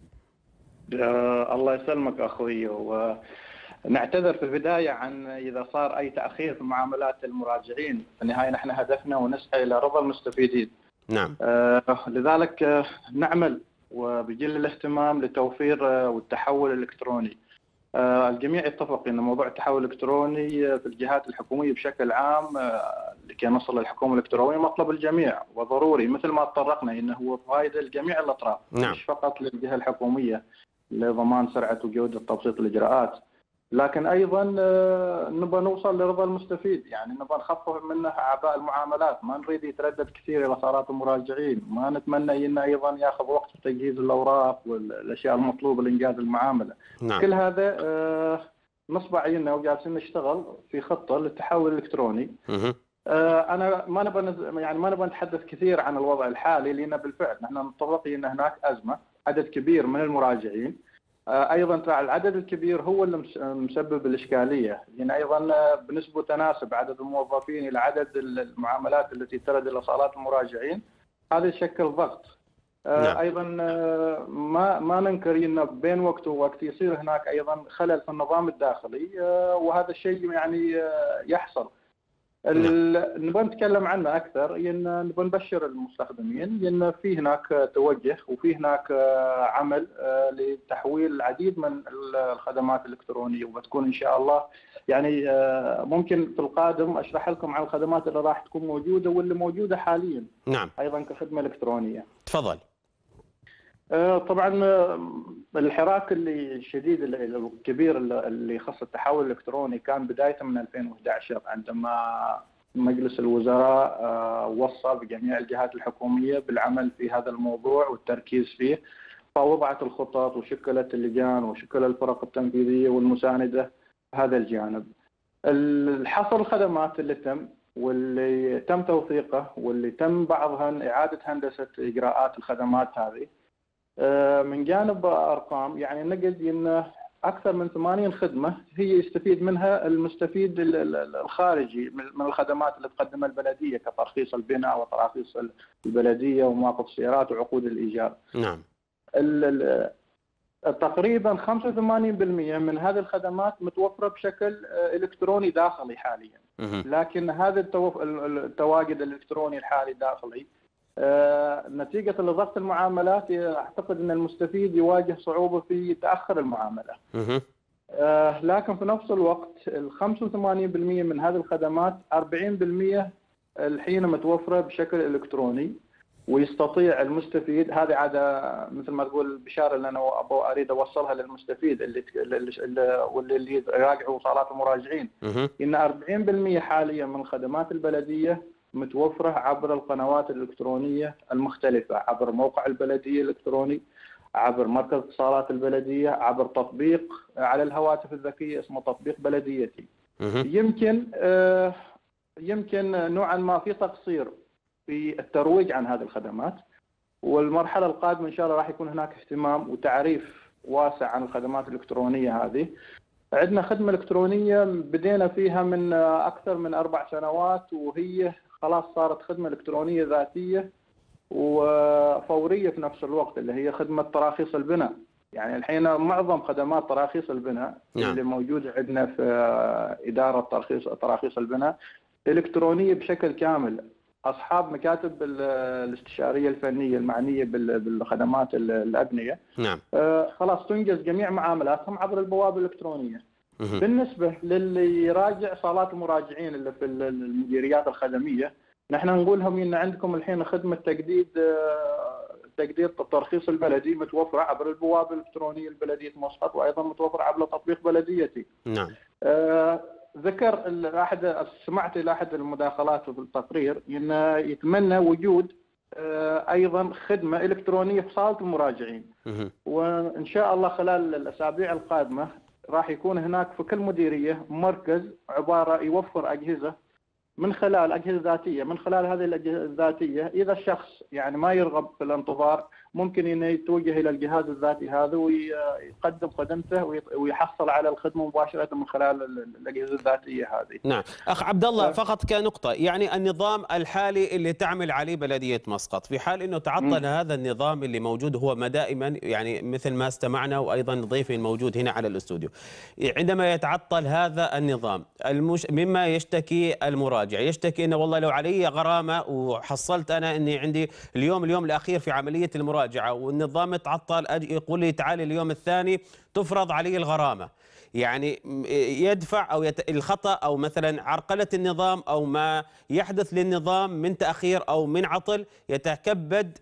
آه الله يسلمك أخوي، ونعتذر في البداية عن إذا صار أي تأخير في معاملات المراجعين. في النهاية نحن هدفنا ونسعى إلى رضا المستفيدين. نعم. آه لذلك آه نعمل وبجل الاهتمام لتوفير آه والتحول الإلكتروني. آه الجميع يتفق أن موضوع التحول الإلكتروني في الجهات الحكومية بشكل عام آه لكي نصل للحكومة الإلكترونية مطلب الجميع وضروري، مثل ما تطرقنا أنه هو فائدة لجميع الأطراف. نعم. مش فقط للجهة الحكومية لضمان سرعة وجودة تبسيط الإجراءات، لكن أيضا نبغى نوصل لرضا المستفيد. يعني نبغى نخفف منه أعباء المعاملات، ما نريد يتردد كثير إلى صالات المراجعين، ما نتمنى إنه أيضا ياخذ وقت في تجهيز الأوراق والأشياء المطلوبة لإنجاز المعاملة. نعم. كل هذا نصب عيننا وجالسين نشتغل في خطة للتحول الإلكتروني. أنا ما نبغى يعني ما نبغى نتحدث كثير عن الوضع الحالي، لأن بالفعل نحن نتفق أن هناك أزمة، عدد كبير من المراجعين. ايضا العدد الكبير هو اللي مسبب الاشكاليه، لان ايضا بنسبه تناسب عدد الموظفين الى عدد المعاملات التي ترد الى صالات المراجعين، هذا يشكل ضغط. نعم. ايضا ما ما ننكر ان بين وقت ووقت يصير هناك ايضا خلل في النظام الداخلي، وهذا الشيء يعني يحصل. نبغى نتكلم عنه اكثر، ان نبغى نبشر المستخدمين ان في هناك توجه وفي هناك عمل لتحويل العديد من الخدمات الالكترونيه، وبتكون ان شاء الله يعني ممكن في القادم اشرح لكم عن الخدمات اللي راح تكون موجوده واللي موجوده حاليا. نعم. ايضا كخدمه الكترونيه. تفضل. طبعا الحراك اللي الشديد الكبير اللي يخص التحول الالكتروني كان بدايه من ألفين وأحد عشر عندما مجلس الوزراء وصى بجميع الجهات الحكوميه بالعمل في هذا الموضوع والتركيز فيه، فوضعت الخطط وشكلت اللجان وشكل الفرق التنفيذيه والمسانده هذا الجانب. الحصر الخدمات اللي تم واللي تم توثيقه واللي تم بعضها اعاده هندسه اجراءات الخدمات هذه من جانب ارقام، يعني نجد ان اكثر من ثمانين خدمه هي يستفيد منها المستفيد الخارجي من الخدمات اللي تقدمها البلديه كترخيص البناء وتراخيص البلديه ومواقف السيارات وعقود الايجار. نعم. تقريبا خمسة وثمانين بالمئة من هذه الخدمات متوفره بشكل الكتروني داخلي حاليا، لكن هذا التواجد الالكتروني الحالي داخلي نتيجة لضغط المعاملات أعتقد أن المستفيد يواجه صعوبة في تأخر المعاملة. لكن في نفس الوقت ال خمسة وثمانين بالمئة من هذه الخدمات أربعين بالمئة الحين متوفرة بشكل إلكتروني، ويستطيع المستفيد، هذه عادة مثل ما تقول البشارة اللي أنا أريد أوصلها للمستفيد اللي واللي اللي يراجعوا وصالات المراجعين، إن أربعين بالمئة حاليا من الخدمات البلدية متوفرة عبر القنوات الإلكترونية المختلفة، عبر موقع البلدية الإلكتروني، عبر مركز اتصالات البلدية، عبر تطبيق على الهواتف الذكية اسمه تطبيق بلديتي. يمكن آه يمكن نوعا ما في تقصير في الترويج عن هذه الخدمات، والمرحلة القادمة إن شاء الله راح يكون هناك اهتمام وتعريف واسع عن الخدمات الإلكترونية هذه. عندنا خدمة إلكترونية بدينا فيها من أكثر من أربع سنوات، وهي خلاص صارت خدمة إلكترونية ذاتية وفورية في نفس الوقت، اللي هي خدمة تراخيص البناء. يعني الحين معظم خدمات تراخيص البناء نعم. اللي موجودة عندنا في إدارة ترخيص تراخيص البناء إلكترونية بشكل كامل. أصحاب مكاتب الاستشارية الفنية المعنية بالخدمات الأبنية نعم. آه خلاص تنجز جميع معاملاتهم عبر البوابة الإلكترونية. بالنسبة للي يراجع صالات المراجعين اللي في المديريات الخدمية، نحن نقول لهم إن عندكم الحين خدمة تجديد تجديد الترخيص البلدي متوفرة عبر البوابة الإلكترونية لبلدية مسقط، وأيضا متوفرة عبر تطبيق بلديتي. نعم. آه ذكر أحد سمعت إلى أحد المداخلات في التقرير إن يتمنى وجود آه أيضا خدمة إلكترونية في صالة المراجعين، وإن شاء الله خلال الأسابيع القادمة راح يكون هناك في كل مديرية مركز عبارة يوفر أجهزة من خلال أجهزة ذاتية، من خلال هذه الأجهزة الذاتية إذا الشخص يعني ما يرغب في الانتظار ممكن إنه يتوجه إلى الجهاز الذاتي هذا ويقدم خدمته ويحصل على الخدمة مباشرة من خلال الأجهزة الذاتية هذه. نعم، أخ عبد الله فقط كنقطة، يعني النظام الحالي اللي تعمل عليه بلدية مسقط في حال إنه تعطل م. هذا النظام اللي موجود هو ما دائما يعني مثل ما استمعنا وأيضا ضيفي الموجود هنا على الاستوديو، عندما يتعطل هذا النظام المش... مما يشتكي المراجع يشتكي إنه والله لو علي غرامة وحصلت أنا إني عندي اليوم اليوم الأخير في عملية المراجعة والنظام تعطل يقول لي تعالي اليوم الثاني تفرض علي الغرامة، يعني يدفع أو يت... الخطأ أو مثلا عرقلة النظام أو ما يحدث للنظام من تأخير أو من عطل يتكبد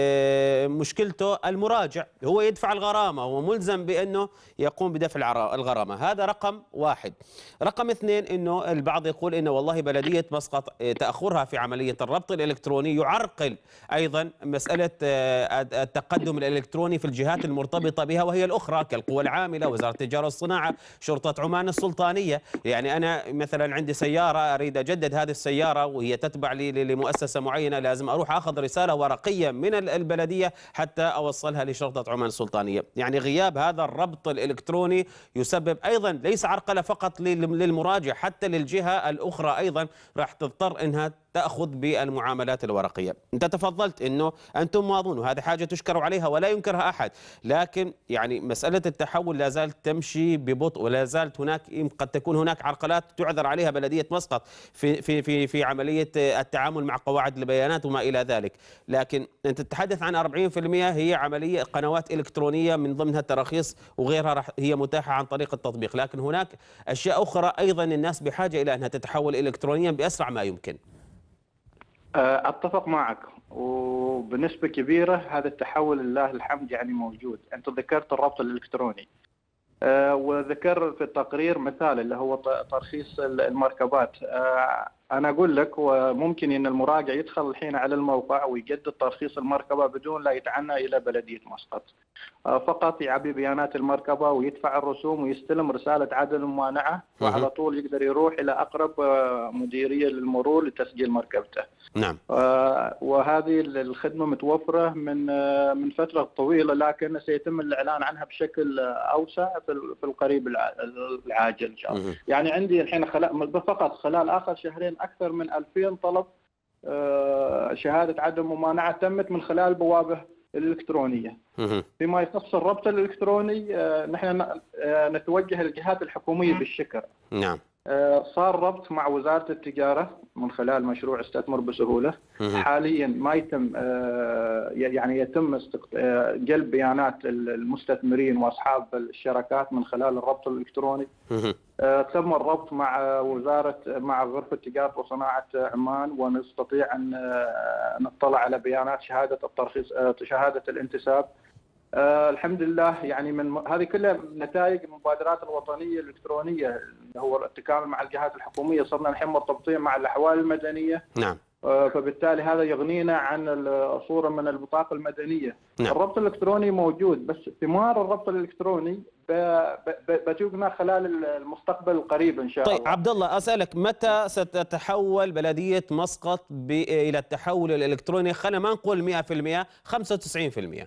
مشكلته المراجع، هو يدفع الغرامة، هو ملزم بأنه يقوم بدفع الغرامة. هذا رقم واحد. رقم اثنين أنه البعض يقول أنه والله بلدية مسقط تأخرها في عملية الربط الإلكتروني يعرقل أيضا مسألة التقدم الإلكتروني في الجهات المرتبطة بها وهي الأخرى كالقوى العاملة، وزارة التجارة والصناعة، شرطة عمان السلطانية. يعني أنا مثلا عندي سيارة أريد أجدد هذه السيارة وهي تتبع لي لمؤسسة معينة، لازم أروح أخذ رسالة ورقية من البلدية حتى أوصلها لشرطة عمان السلطانية. يعني غياب هذا الربط الإلكتروني يسبب أيضا ليس عرقلة فقط للمراجع، حتى للجهة الأخرى أيضا راح تضطر أنها تأخذ بالمعاملات الورقية. أنت تفضلت أنه أنتم ماضون وهذه حاجة تشكر عليها ولا ينكرها أحد، لكن يعني مسألة التحول لا زالت تمشي ببطء ولا زالت هناك قد تكون هناك عرقلات تعذر عليها بلدية مسقط في في في في عملية التعامل مع قواعد البيانات وما إلى ذلك. لكن أنت تتحدث عن أربعين بالمئة هي عملية قنوات إلكترونية من ضمنها التراخيص وغيرها راح هي متاحة عن طريق التطبيق، لكن هناك أشياء أخرى أيضا الناس بحاجة إلى أنها تتحول إلكترونيا بأسرع ما يمكن. أتفق معك، وبنسبة كبيرة هذا التحول لله الحمد يعني موجود. أنت ذكرت الربط الإلكتروني، وذكر في التقرير مثال اللي هو ترخيص المركبات. أنا أقول لك وممكن أن المراجع يدخل الحين على الموقع ويجدد ترخيص المركبة بدون لا يتعنى إلى بلدية مسقط، فقط يعبي بيانات المركبة ويدفع الرسوم ويستلم رسالة عدم الممانعة، وعلى طول يقدر يروح إلى أقرب مديرية للمرور لتسجيل مركبته. نعم. وهذه الخدمة متوفرة من من فترة طويلة، لكن سيتم الإعلان عنها بشكل أوسع في القريب العاجل إن شاء الله. يعني عندي الحين خلال فقط خلال آخر شهرين أكثر من ألفين طلب شهادة عدم ممانعة تمت من خلال البوابة الإلكترونية. فيما يخص الربط الإلكتروني نحن نتوجه للجهات الحكومية بالشكر. نعم. صار ربط مع وزارة التجارة من خلال مشروع استثمر بسهولة. حاليا ما يتم يعني يتم جلب بيانات المستثمرين وأصحاب الشركات من خلال الربط الإلكتروني. تم الربط مع وزارة مع غرفة تجارة وصناعة عمان، ونستطيع أن نطلع على بيانات شهادة الترخيص شهادة الانتساب. آه الحمد لله، يعني من هذه كلها نتائج المبادرات الوطنيه الالكترونيه اللي هو التكامل مع الجهات الحكوميه. صرنا الحين مرتبطين مع الاحوال المدنيه. نعم. آه فبالتالي هذا يغنينا عن صوره من البطاقه المدنيه. نعم. الربط الالكتروني موجود، بس ثمار الربط الالكتروني بتجينا خلال المستقبل القريب ان شاء طيب الله. طيب عبد الله، اسالك متى ستتحول بلديه مسقط الى التحول الالكتروني؟ خلينا ما نقول مئة بالمئة، خمسة وتسعين بالمئة.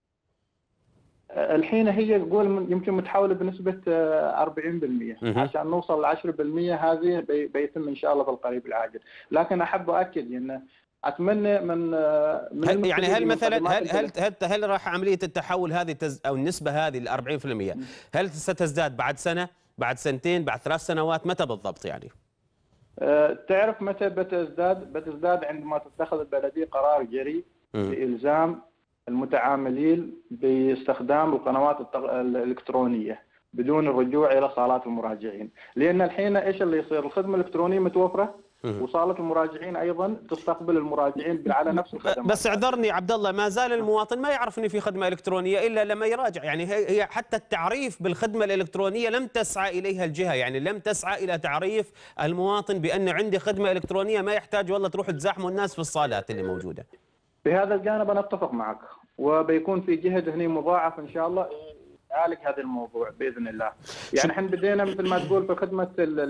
الحين هي تقول يمكن متحوله بنسبه أربعين بالمئة، عشان نوصل ل عشرة بالمئة هذه بيتم ان شاء الله بالقريب العاجل. لكن احب اؤكد ان اتمنى من من هل يعني هل مثلا هل هل هل, هل راح عمليه التحول هذه تز او النسبه هذه ل أربعين بالمئة هل ستزداد بعد سنه، بعد سنتين، بعد ثلاث سنوات؟ متى بالضبط يعني؟ أه تعرف متى بتزداد؟ بتزداد عندما تتخذ البلديه قرار جريء بإلزام المتعاملين باستخدام القنوات الإلكترونية بدون الرجوع إلى صالات المراجعين. لأن الحين إيش اللي يصير؟ الخدمة الإلكترونية متوفرة وصالة المراجعين أيضا تستقبل المراجعين على نفس الخدمات. بس اعذرني عبد الله، ما زال المواطن ما يعرف إن في خدمة إلكترونية إلا لما يراجع. يعني هي حتى التعريف بالخدمة الإلكترونية لم تسعى إليها الجهة، يعني لم تسعى إلى تعريف المواطن بأن عندي خدمة إلكترونية، ما يحتاج والله تروح تزاحموا الناس في الصالات اللي موجودة. بهذا الجانب أنا أتفق معك، وبيكون في جهد هني مضاعف إن شاء الله يعالج هذا الموضوع بإذن الله. يعني احنا بدينا مثل ما تقول في خدمة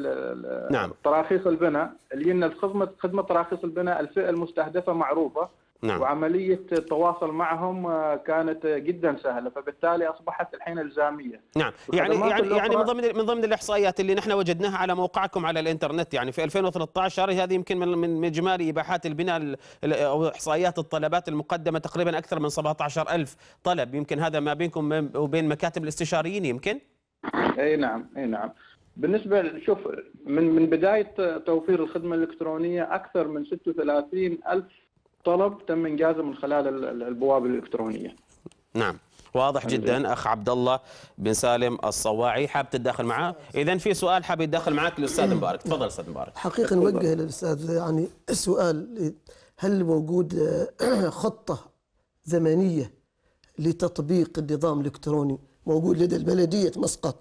نعم. تراخيص البناء، اللي إن خدمة خدمة تراخيص البناء الفئة المستهدفة معروفة. نعم. وعملية التواصل معهم كانت جدا سهلة، فبالتالي أصبحت الحين إلزامية. نعم. يعني يعني يعني من ضمن من ضمن الإحصائيات اللي نحن وجدناها على موقعكم على الإنترنت، يعني في ألفين وثلاثة عشر هذه يمكن من من إجمالي إباحات البناء أو إحصائيات الطلبات المقدمة تقريبا أكثر من سبعة عشر ألف طلب. يمكن هذا ما بينكم وبين مكاتب الاستشاريين يمكن؟ أي نعم أي نعم. بالنسبة شوف من من بداية توفير الخدمة الإلكترونية أكثر من ستة وثلاثين ألف طلب تم انجازه من خلال البوابه الالكترونيه. نعم، واضح جدا. اخ عبد الله بن سالم الصواعي حاب تتداخل معه؟ اذا في سؤال حاب يتداخل معك الاستاذ مبارك، تفضل استاذ مبارك. حقيقه نوجه للاستاذ يعني السؤال، هل موجود خطه زمنيه لتطبيق النظام الالكتروني موجود لدى البلديه مسقط؟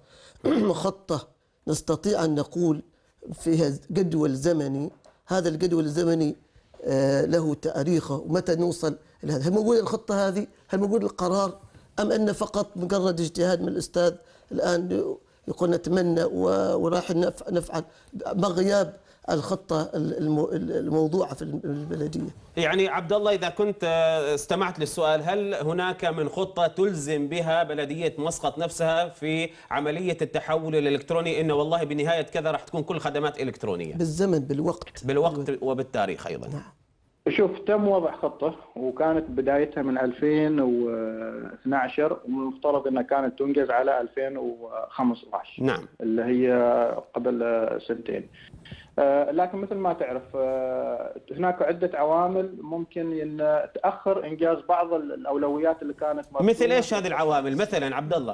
خطه نستطيع ان نقول فيها جدول زمني، هذا الجدول الزمني له تاريخه ومتى نوصل إلى هذا؟ هل موجود الخطة هذه؟ هل موجود القرار؟ أم أن فقط مجرد اجتهاد من الأستاذ الآن يقول نتمنى وراح نفعل مع غياب الخطة الموضوعة في البلدية. يعني عبد الله، إذا كنت استمعت للسؤال، هل هناك من خطة تلزم بها بلدية مسقط نفسها في عملية التحول الإلكتروني، إنه والله بنهاية كذا راح تكون كل خدمات إلكترونية؟ بالزمن، بالوقت بالوقت وبالتاريخ أيضا. نعم. شوف، تم وضع خطة وكانت بدايتها من ألفين واثني عشر، والمفترض أنها كانت تنجز على ألفين وخمسة عشر. نعم. اللي هي قبل سنتين. لكن مثل ما تعرف هناك عدة عوامل ممكن أن تأخر إنجاز بعض الأولويات اللي كانت مرسومة. مثل إيش هذه العوامل مثلا عبد الله؟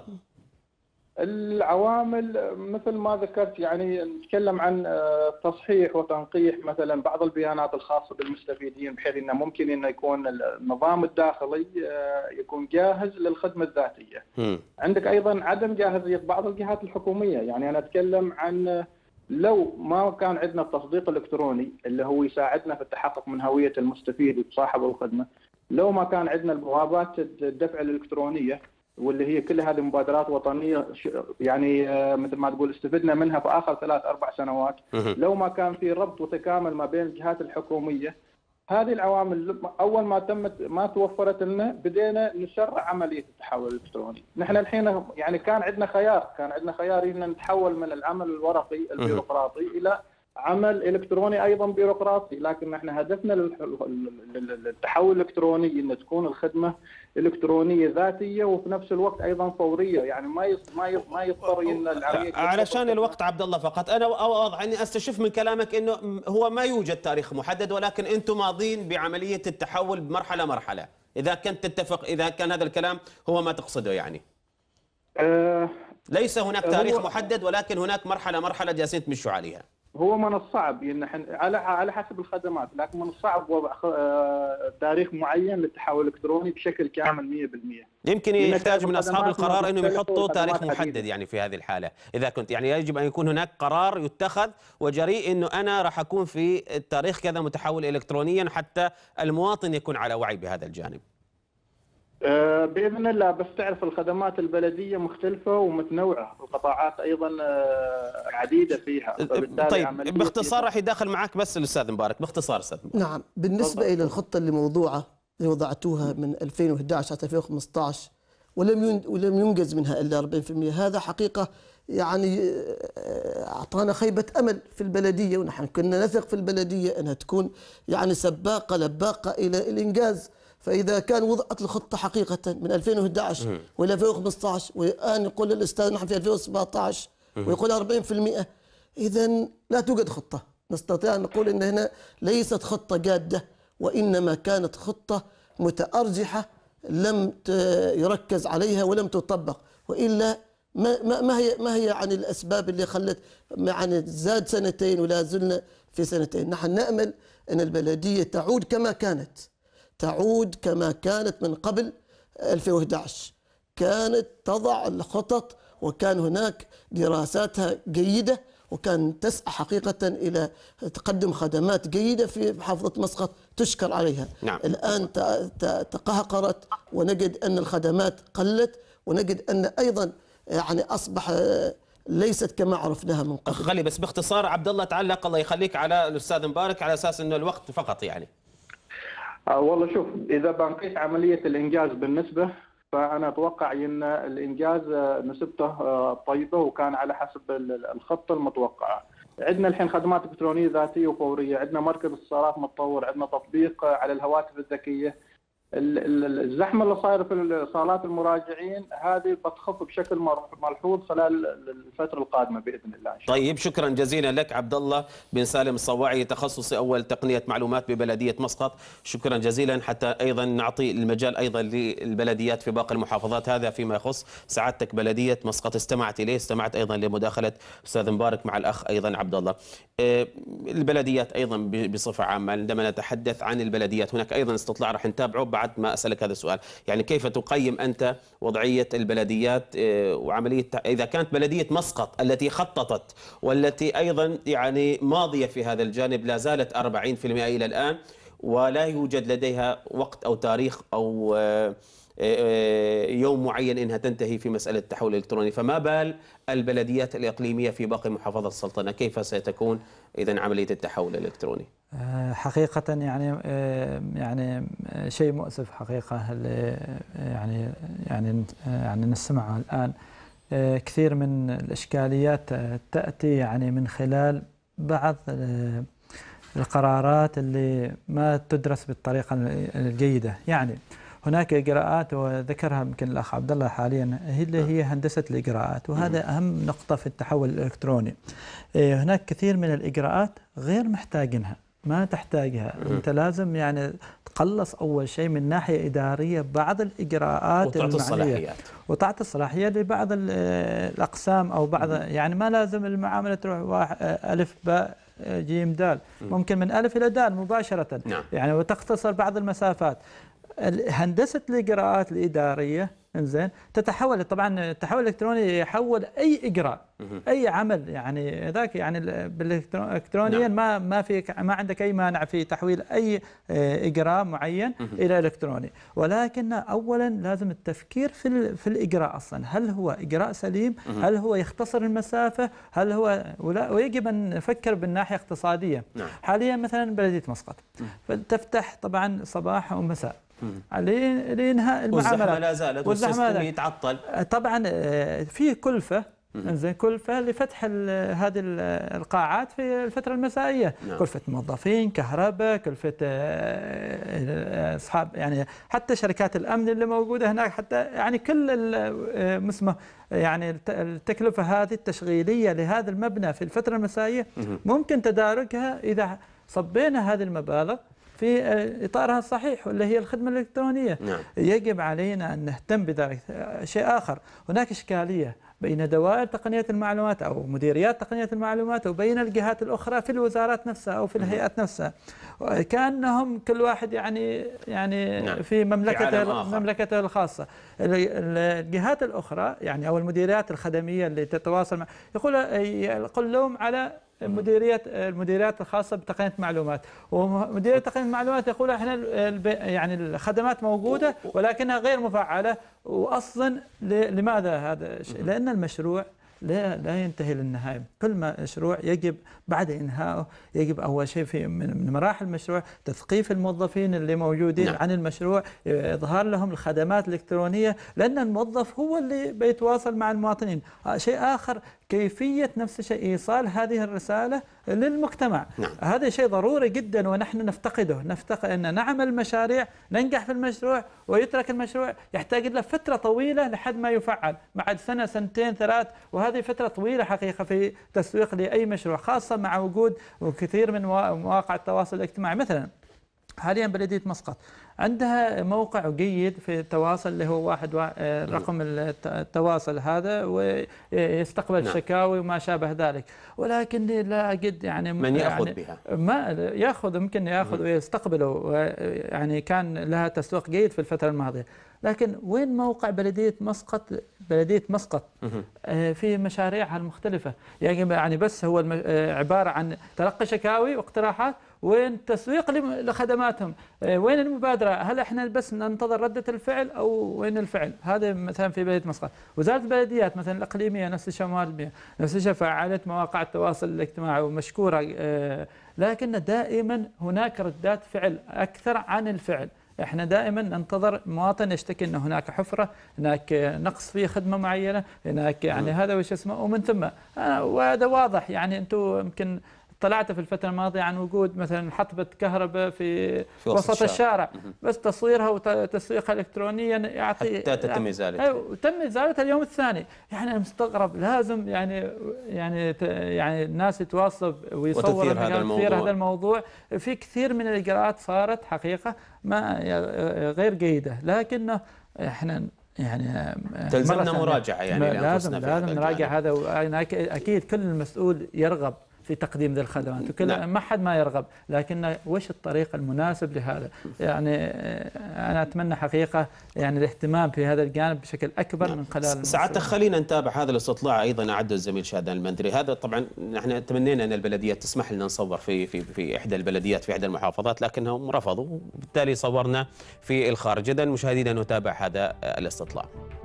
العوامل مثل ما ذكرت، يعني نتكلم عن تصحيح وتنقيح مثلا بعض البيانات الخاصة بالمستفيدين، بحيث انه ممكن انه يكون النظام الداخلي يكون جاهز للخدمة الذاتية. م. عندك ايضا عدم جاهزية بعض الجهات الحكومية، يعني انا اتكلم عن لو ما كان عندنا التصديق الالكتروني اللي هو يساعدنا في التحقق من هوية المستفيد وصاحب الخدمة، لو ما كان عندنا البوابات الدفع الالكترونية واللي هي كل هذه مبادرات وطنيه، يعني مثل ما تقول استفدنا منها في اخر ثلاث اربع سنوات، لو ما كان في ربط وتكامل ما بين الجهات الحكوميه، هذه العوامل اول ما تمت ما توفرت لنا بدينا نسرع عمليه التحول الالكتروني. نحن الحين يعني كان عندنا خيار، كان عندنا خيار ان نتحول من العمل الورقي البيروقراطي الى عمل الكتروني ايضا بيروقراطي، لكن احنا هدفنا للتحول الالكتروني ان تكون الخدمه الكترونيه ذاتيه وفي نفس الوقت ايضا فوريه، يعني ما ما ما يضطر ان العمليه. علشان الوقت عبد الله فقط، انا واضح اني استشف من كلامك انه هو ما يوجد تاريخ محدد، ولكن انتم ماضين بعمليه التحول بمرحله مرحله، اذا كنت تتفق، اذا كان هذا الكلام هو ما تقصده يعني. أه ليس هناك تاريخ محدد، ولكن هناك مرحله مرحله جالسين تمشوا عليها. هو من الصعب ان على على حسب الخدمات، لكن من الصعب وضع تاريخ معين للتحول الالكتروني بشكل كامل مية بالمية. يمكن يحتاج من اصحاب القرار انهم يحطوا تاريخ محدد يعني في هذه الحاله، اذا كنت يعني يجب ان يكون هناك قرار يتخذ وجريء انه انا راح اكون في التاريخ كذا متحول الكترونيا، حتى المواطن يكون على وعي بهذا الجانب. بإذن الله، بس تعرف الخدمات البلدية مختلفة ومتنوعة، القطاعات أيضا عديدة فيها. طيب باختصار راح يداخل معك بس الأستاذ مبارك، باختصار أستاذ مبارك. نعم، بالنسبة طبعا. إلى الخطة اللي موضوعة اللي وضعتوها من ألفين وأحد عشر حتى ألفين وخمسة عشر ولم ولم ينجز منها إلا أربعين بالمئة، هذا حقيقة يعني أعطانا خيبة أمل في البلدية، ونحن كنا نثق في البلدية أنها تكون يعني سباقة لباقة إلى الإنجاز. فإذا كان وضعت الخطة حقيقة من ألفين وأحد عشر وإلى ألفين وخمسة عشر، والآن يقول الأستاذ نحن في ألفين وسبعة عشر ويقول أربعين بالمئة، إذا لا توجد خطة. نستطيع أن نقول أن هنا ليست خطة جادة، وإنما كانت خطة متأرجحة لم يركز عليها ولم تطبق، وإلا ما ما ما هي ما هي عن الأسباب اللي خلت يعني زاد سنتين ولا زلنا في سنتين. نحن نأمل أن البلدية تعود كما كانت، تعود كما كانت من قبل ألفين وأحد عشر، كانت تضع الخطط وكان هناك دراساتها جيدة، وكان تسعى حقيقة إلى تقدم خدمات جيدة في محافظة مسقط تشكر عليها. نعم. الآن تقهقرت ونجد أن الخدمات قلت، ونجد أن أيضا يعني أصبح ليست كما عرفناها من قبل. خلي بس باختصار عبد الله تعلق، الله يخليك، على الأستاذ مبارك على أساس أنه الوقت فقط يعني. أه والله شوف، إذا بنقيس عملية الإنجاز بالنسبة، فأنا أتوقع أن الإنجاز نسبته طيبة وكان على حسب الخطة المتوقعة. عندنا الحين خدمات إلكترونية ذاتية وفورية، عندنا مركز اتصالات متطور، عندنا تطبيق على الهواتف الذكية. الزحمة اللي صايرة في صالات المراجعين هذه بتخف بشكل ملحوظ خلال الفترة القادمة بإذن الله. طيب شكرا جزيلا لك عبد الله بن سالم الصواعي، تخصصي أول تقنية معلومات ببلدية مسقط، شكرا جزيلا، حتى أيضا نعطي المجال أيضا للبلديات في باقي المحافظات. هذا فيما يخص سعادتك بلدية مسقط استمعت إليه، استمعت أيضا لمداخلة أستاذ مبارك مع الأخ أيضا عبد الله. البلديات أيضا بصفة عامة، عندما نتحدث عن البلديات هناك أيضا استطلاع راح نتابعه بعد ما أسألك هذا السؤال، يعني كيف تقيم أنت وضعية البلديات وعملية إذا كانت بلدية مسقط التي خططت والتي أيضا يعني ماضية في هذا الجانب لا زالت أربعين بالمئة إلى الآن، ولا يوجد لديها وقت أو تاريخ أو يوم معين انها تنتهي في مساله التحول الالكتروني، فما بال البلديات الاقليميه في باقي محافظه السلطنه، كيف ستكون اذا عمليه التحول الالكتروني؟ حقيقة يعني يعني شيء مؤسف حقيقة يعني يعني يعني نسمعه الآن. كثير من الإشكاليات تأتي يعني من خلال بعض القرارات اللي ما تدرس بالطريقة الجيدة. يعني هناك إجراءات وذكرها يمكن الأخ عبد الله حاليا، هي اللي هي هندسة الإجراءات، وهذا أهم نقطة في التحول الإلكتروني. هناك كثير من الإجراءات غير محتاجينها، ما تحتاجها. أنت لازم يعني تقلص أول شيء من ناحية إدارية بعض الإجراءات وتعطي الصلاحيات وتعطي الصلاحية لبعض الأقسام أو بعض، يعني ما لازم المعاملة تروح واحد ألف باء جيم دال، ممكن من ألف إلى دال مباشرة. نعم. يعني وتختصر بعض المسافات. هندسة الإجراءات الإدارية إنزين تتحول، طبعا التحول الإلكتروني يحول أي إجراء أي عمل، يعني ذاك يعني بالإلكترونيا نعم. ما ما في ما عندك أي مانع في تحويل أي إجراء معين إلى إلكتروني، ولكن أولا لازم التفكير في في الإجراء أصلا، هل هو إجراء سليم؟ هل هو يختصر المسافة؟ هل هو ويجب أن نفكر بالناحية الاقتصادية. نعم. حاليا مثلا بلدية مسقط تفتح طبعا صباح ومساء لإنهاء المعاملات، والزحمة لا زالت والسيستم يتعطل. طبعا في كلفة زين كلفة لفتح هذه القاعات في الفترة المسائية. نعم. كلفة موظفين، كهرباء، كلفة أصحاب يعني حتى شركات الأمن اللي موجودة هناك، حتى يعني كل مسمى يعني التكلفة هذه التشغيلية لهذا المبنى في الفترة المسائية ممكن تداركها إذا صبينا هذه المبالغ في إطارها الصحيح واللي هي الخدمة الإلكترونية. نعم. يجب علينا أن نهتم بذلك. شيء آخر، هناك إشكالية بين دوائر تقنية المعلومات أو مديريات تقنية المعلومات وبين الجهات الأخرى في الوزارات نفسها أو في الهيئات نفسها، كأنهم كل واحد يعني يعني نعم. في مملكته مملكته الخاصة. الجهات الأخرى يعني أو المديريات الخدمية اللي تتواصل مع يقول يقول لهم على مديريات المديريات الخاصه بتقنيه المعلومات، ومديريه تقنيه المعلومات يقول احنا يعني الخدمات موجوده ولكنها غير مفعله. واصلا لماذا هذا الشيء؟ لان المشروع لا لا ينتهي للنهايه، كل مشروع يجب بعد انهائه يجب اول شيء في من مراحل المشروع تثقيف الموظفين اللي موجودين نعم. عن المشروع، اظهار لهم الخدمات الالكترونيه، لان الموظف هو اللي بيتواصل مع المواطنين. شيء اخر كيفيه نفس الشيء ايصال هذه الرساله للمجتمع. نعم. هذا شيء ضروري جدا ونحن نفتقده، نفتقد ان نعمل مشاريع ننجح في المشروع ويترك المشروع يحتاج له فتره طويله لحد ما يفعل، بعد سنه سنتين ثلاث، وهذه فتره طويله حقيقه في تسويق لاي مشروع، خاصه مع وجود وكثير من مواقع التواصل الاجتماعي. مثلا حاليا بلدية مسقط عندها موقع جيد في التواصل اللي هو واحد رقم التواصل هذا ويستقبل نعم. شكاوي وما شابه ذلك، ولكن لا أجد يعني من يأخذ يعني بها ما يأخذ يمكن يأخذ ويستقبله، يعني كان لها تسويق جيد في الفترة الماضية، لكن وين موقع بلدية مسقط؟ بلدية مسقط في مشاريعها المختلفة يجب يعني بس هو عبارة عن تلقي شكاوي واقتراحات، وين التسويق لخدماتهم؟ وين المبادرة؟ هل احنا بس ننتظر ردة الفعل او وين الفعل؟ هذا مثلا في بلدية مسقط. وزارة البلديات مثلا الإقليمية نفس الشيء، مال نفس الشيء فعلت مواقع التواصل الاجتماعي ومشكورة، لكن دائما هناك ردات فعل أكثر عن الفعل. احنا دائما ننتظر مواطن يشتكي ان هناك حفره، هناك نقص في خدمه معينه، هناك يعني هذا وش اسمه، ومن ثم وهذا واضح. يعني انتم يمكن طلعت في الفتره الماضيه عن وجود مثلا حطبه كهرباء في, في وسط, وسط الشارع, الشارع. بس تصويرها وتسويقها الكترونيا يعطي حتى تتم ازالتها. تم ازالتها اليوم الثاني. يعني انا مستغرب، لازم يعني يعني يعني الناس يتواصل ويصور هذا الموضوع. هذا الموضوع. في كثير من الاجراءات صارت حقيقه ما غير جيده، لكنه احنا يعني تلزمنا مراجعه، يعني لازم لازم نراجع هذا. وانا اكيد كل مسؤول يرغب في تقديم ذي الخدمات، وكل نعم. ما حد ما يرغب، لكن وش الطريق المناسب لهذا؟ يعني أنا أتمنى حقيقة يعني الاهتمام في هذا الجانب بشكل أكبر نعم. من خلال ساعتك خلينا نتابع هذا الاستطلاع أيضا أعده الزميل شادان المندري. هذا طبعا نحن تمنينا أن البلديات تسمح لنا نصور في في في إحدى البلديات في إحدى المحافظات، لكنهم رفضوا، وبالتالي صورنا في الخارج. إذن مشاهدينا نتابع هذا الاستطلاع.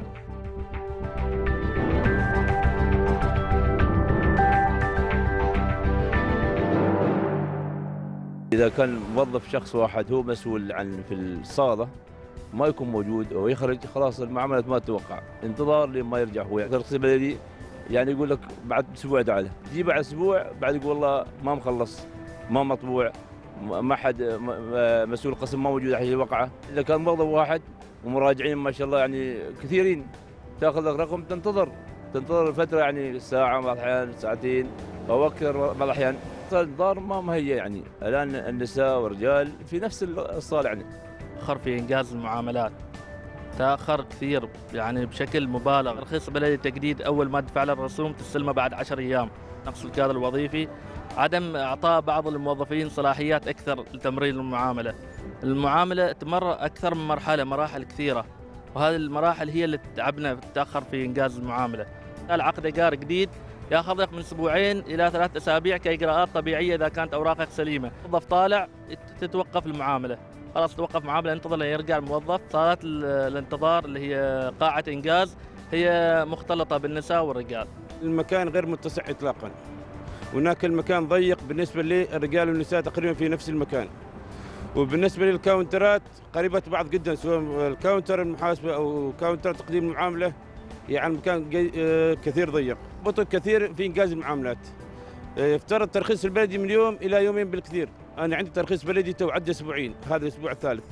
إذا كان موظف شخص واحد هو مسؤول عن في الصالة ما يكون موجود أو يخرج، خلاص المعاملة ما تتوقع، انتظار لما يرجع هو. الترخيص البلدي يعني يقول لك بعد أسبوع تعال، تجي بعد أسبوع بعد يقول والله ما مخلص، ما مطبوع، ما حد مسؤول القسم ما موجود حين الوقعة. إذا كان موظف واحد ومراجعين ما شاء الله يعني كثيرين، تاخذ لك رقم تنتظر تنتظر فترة يعني ساعة بعض الأحيان ساعتين أو أكثر بعض الأحيان. الانتظار ما مهيأ يعني الآن النساء والرجال في نفس الصالة يعني. تأخر في إنجاز المعاملات، تأخر كثير يعني بشكل مبالغ. رخيص بلدي التجديد أول ما تدفع له الرسوم تستلمه بعد عشر أيام. نقص الكادر الوظيفي، عدم إعطاء بعض الموظفين صلاحيات أكثر لتمرير المعاملة. المعاملة تمر أكثر من مرحلة مراحل كثيرة، وهذه المراحل هي اللي تتعبنا تتأخر في إنجاز المعاملة. العقد إيجار جديد ياخذ لك من اسبوعين الى ثلاث اسابيع كاجراءات طبيعيه اذا كانت اوراقك سليمه. موظف طالع تتوقف المعامله، خلاص توقف معامله، انتظر لين يرجع الموظف. صارت الانتظار اللي هي قاعه انجاز هي مختلطه بالنساء والرجال. المكان غير متسع اطلاقا، هناك المكان ضيق بالنسبه للرجال والنساء تقريبا في نفس المكان، وبالنسبه للكاونترات قريبه بعض جدا، سواء الكاونتر المحاسبه او كاونتر تقديم المعامله، يعني مكان كثير ضيق، بطء كثير في انجاز المعاملات. يفترض الترخيص البلدي من يوم الى يومين بالكثير. انا عندي ترخيص بلدي تو عدى اسبوعين، هذا الاسبوع الثالث.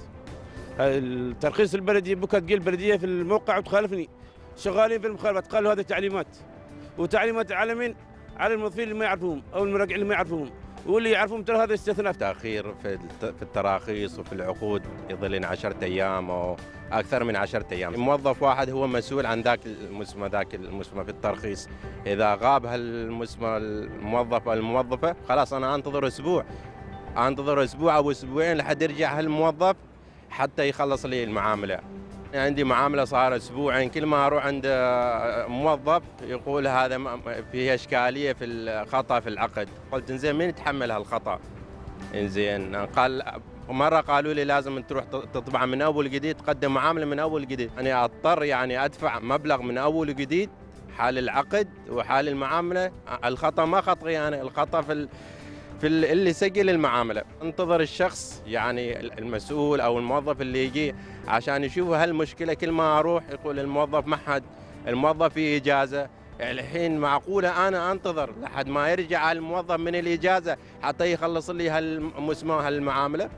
الترخيص البلدي بكره تجي البلديه في الموقع وتخالفني، شغالين في المخالفات، قالوا هذا تعليمات، وتعليمات على من؟ على الموظفين اللي ما يعرفوهم او المراجعين اللي ما يعرفوهم، واللي يعرفون ترى هذا استثناء. تاخير في في التراخيص وفي العقود يظل لنا عشرة ايام او اكثر من عشرة ايام. موظف واحد هو مسؤول عن ذاك المسمى ذاك المسمى في الترخيص، اذا غاب هالمسمى الموظف او الموظفه خلاص انا انتظر اسبوع انتظر اسبوع او اسبوعين لحد يرجع هالموظف حتى يخلص لي المعامله. عندي معامله صار اسبوعين، كل ما اروح عند موظف يقول هذا فيه اشكاليه في الخطا في العقد. قلت انزين مين يتحمل هالخطا؟ انزين قال مره قالوا لي لازم تروح تطبع من اول جديد، تقدم معامله من اول جديد. انا اضطر يعني ادفع مبلغ من اول جديد حال العقد وحال المعامله. الخطا ما خطئي انا، الخطا في في اللي سجل المعامله. انتظر الشخص يعني المسؤول او الموظف اللي يجي عشان يشوف هالمشكله. كل ما اروح يقول الموظف ما حد، الموظف في اجازه. الحين معقوله انا انتظر لحد ما يرجع الموظف من الاجازه حتى يخلص لي هالمسمى هالمعامله؟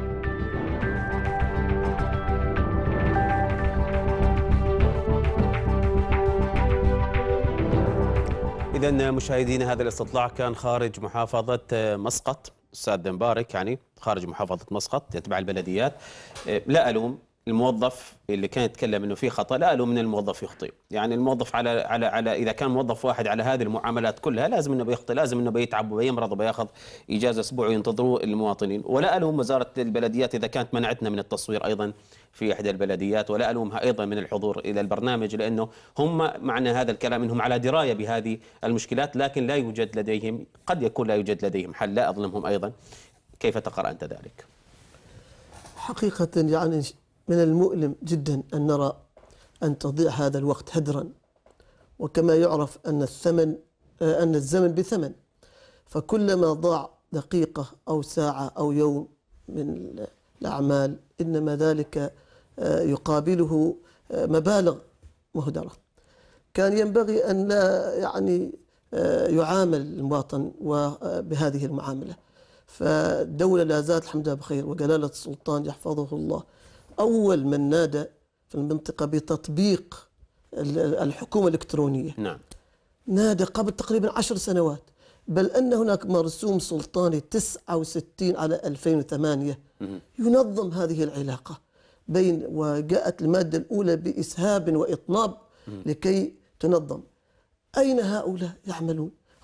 إذن مشاهدينا هذا الاستطلاع كان خارج محافظة مسقط، أستاذ مبارك، يعني خارج محافظة مسقط يتبع البلديات. لا ألوم الموظف اللي كان يتكلم انه في خطا، لا ألوم من الموظف يخطئ، يعني الموظف على على على اذا كان موظف واحد على هذه المعاملات كلها لازم انه بيخطئ، لازم انه بيتعب وبيمرض وبياخذ اجازه اسبوع وينتظروا المواطنين. ولا ألوم وزاره البلديات اذا كانت منعتنا من التصوير ايضا في احدى البلديات، ولا ألومها ايضا من الحضور الى البرنامج، لانه هم معنى هذا الكلام انهم على درايه بهذه المشكلات، لكن لا يوجد لديهم، قد يكون لا يوجد لديهم حل. لا اظلمهم ايضا. كيف تقرأ انت ذلك؟ حقيقه يعني من المؤلم جدا أن نرى أن تضيع هذا الوقت هدرا، وكما يعرف أن الثمن أن الزمن بثمن، فكلما ضاع دقيقة أو ساعة أو يوم من الأعمال إنما ذلك يقابله مبالغ مهدرة. كان ينبغي أن لا يعني يعامل المواطن بهذه المعاملة. فالدولة لا زالت الحمد لله بخير، وجلالة السلطان يحفظه الله أول من نادى في المنطقة بتطبيق الحكومة الإلكترونية. نعم. نادى قبل تقريبا عشر سنوات، بل أن هناك مرسوم سلطاني تسعة وستين على ألفين وثمانية ينظم هذه العلاقة بين، وجاءت المادة الأولى بإسهاب وإطناب لكي تنظم. أين هؤلاء يعملون؟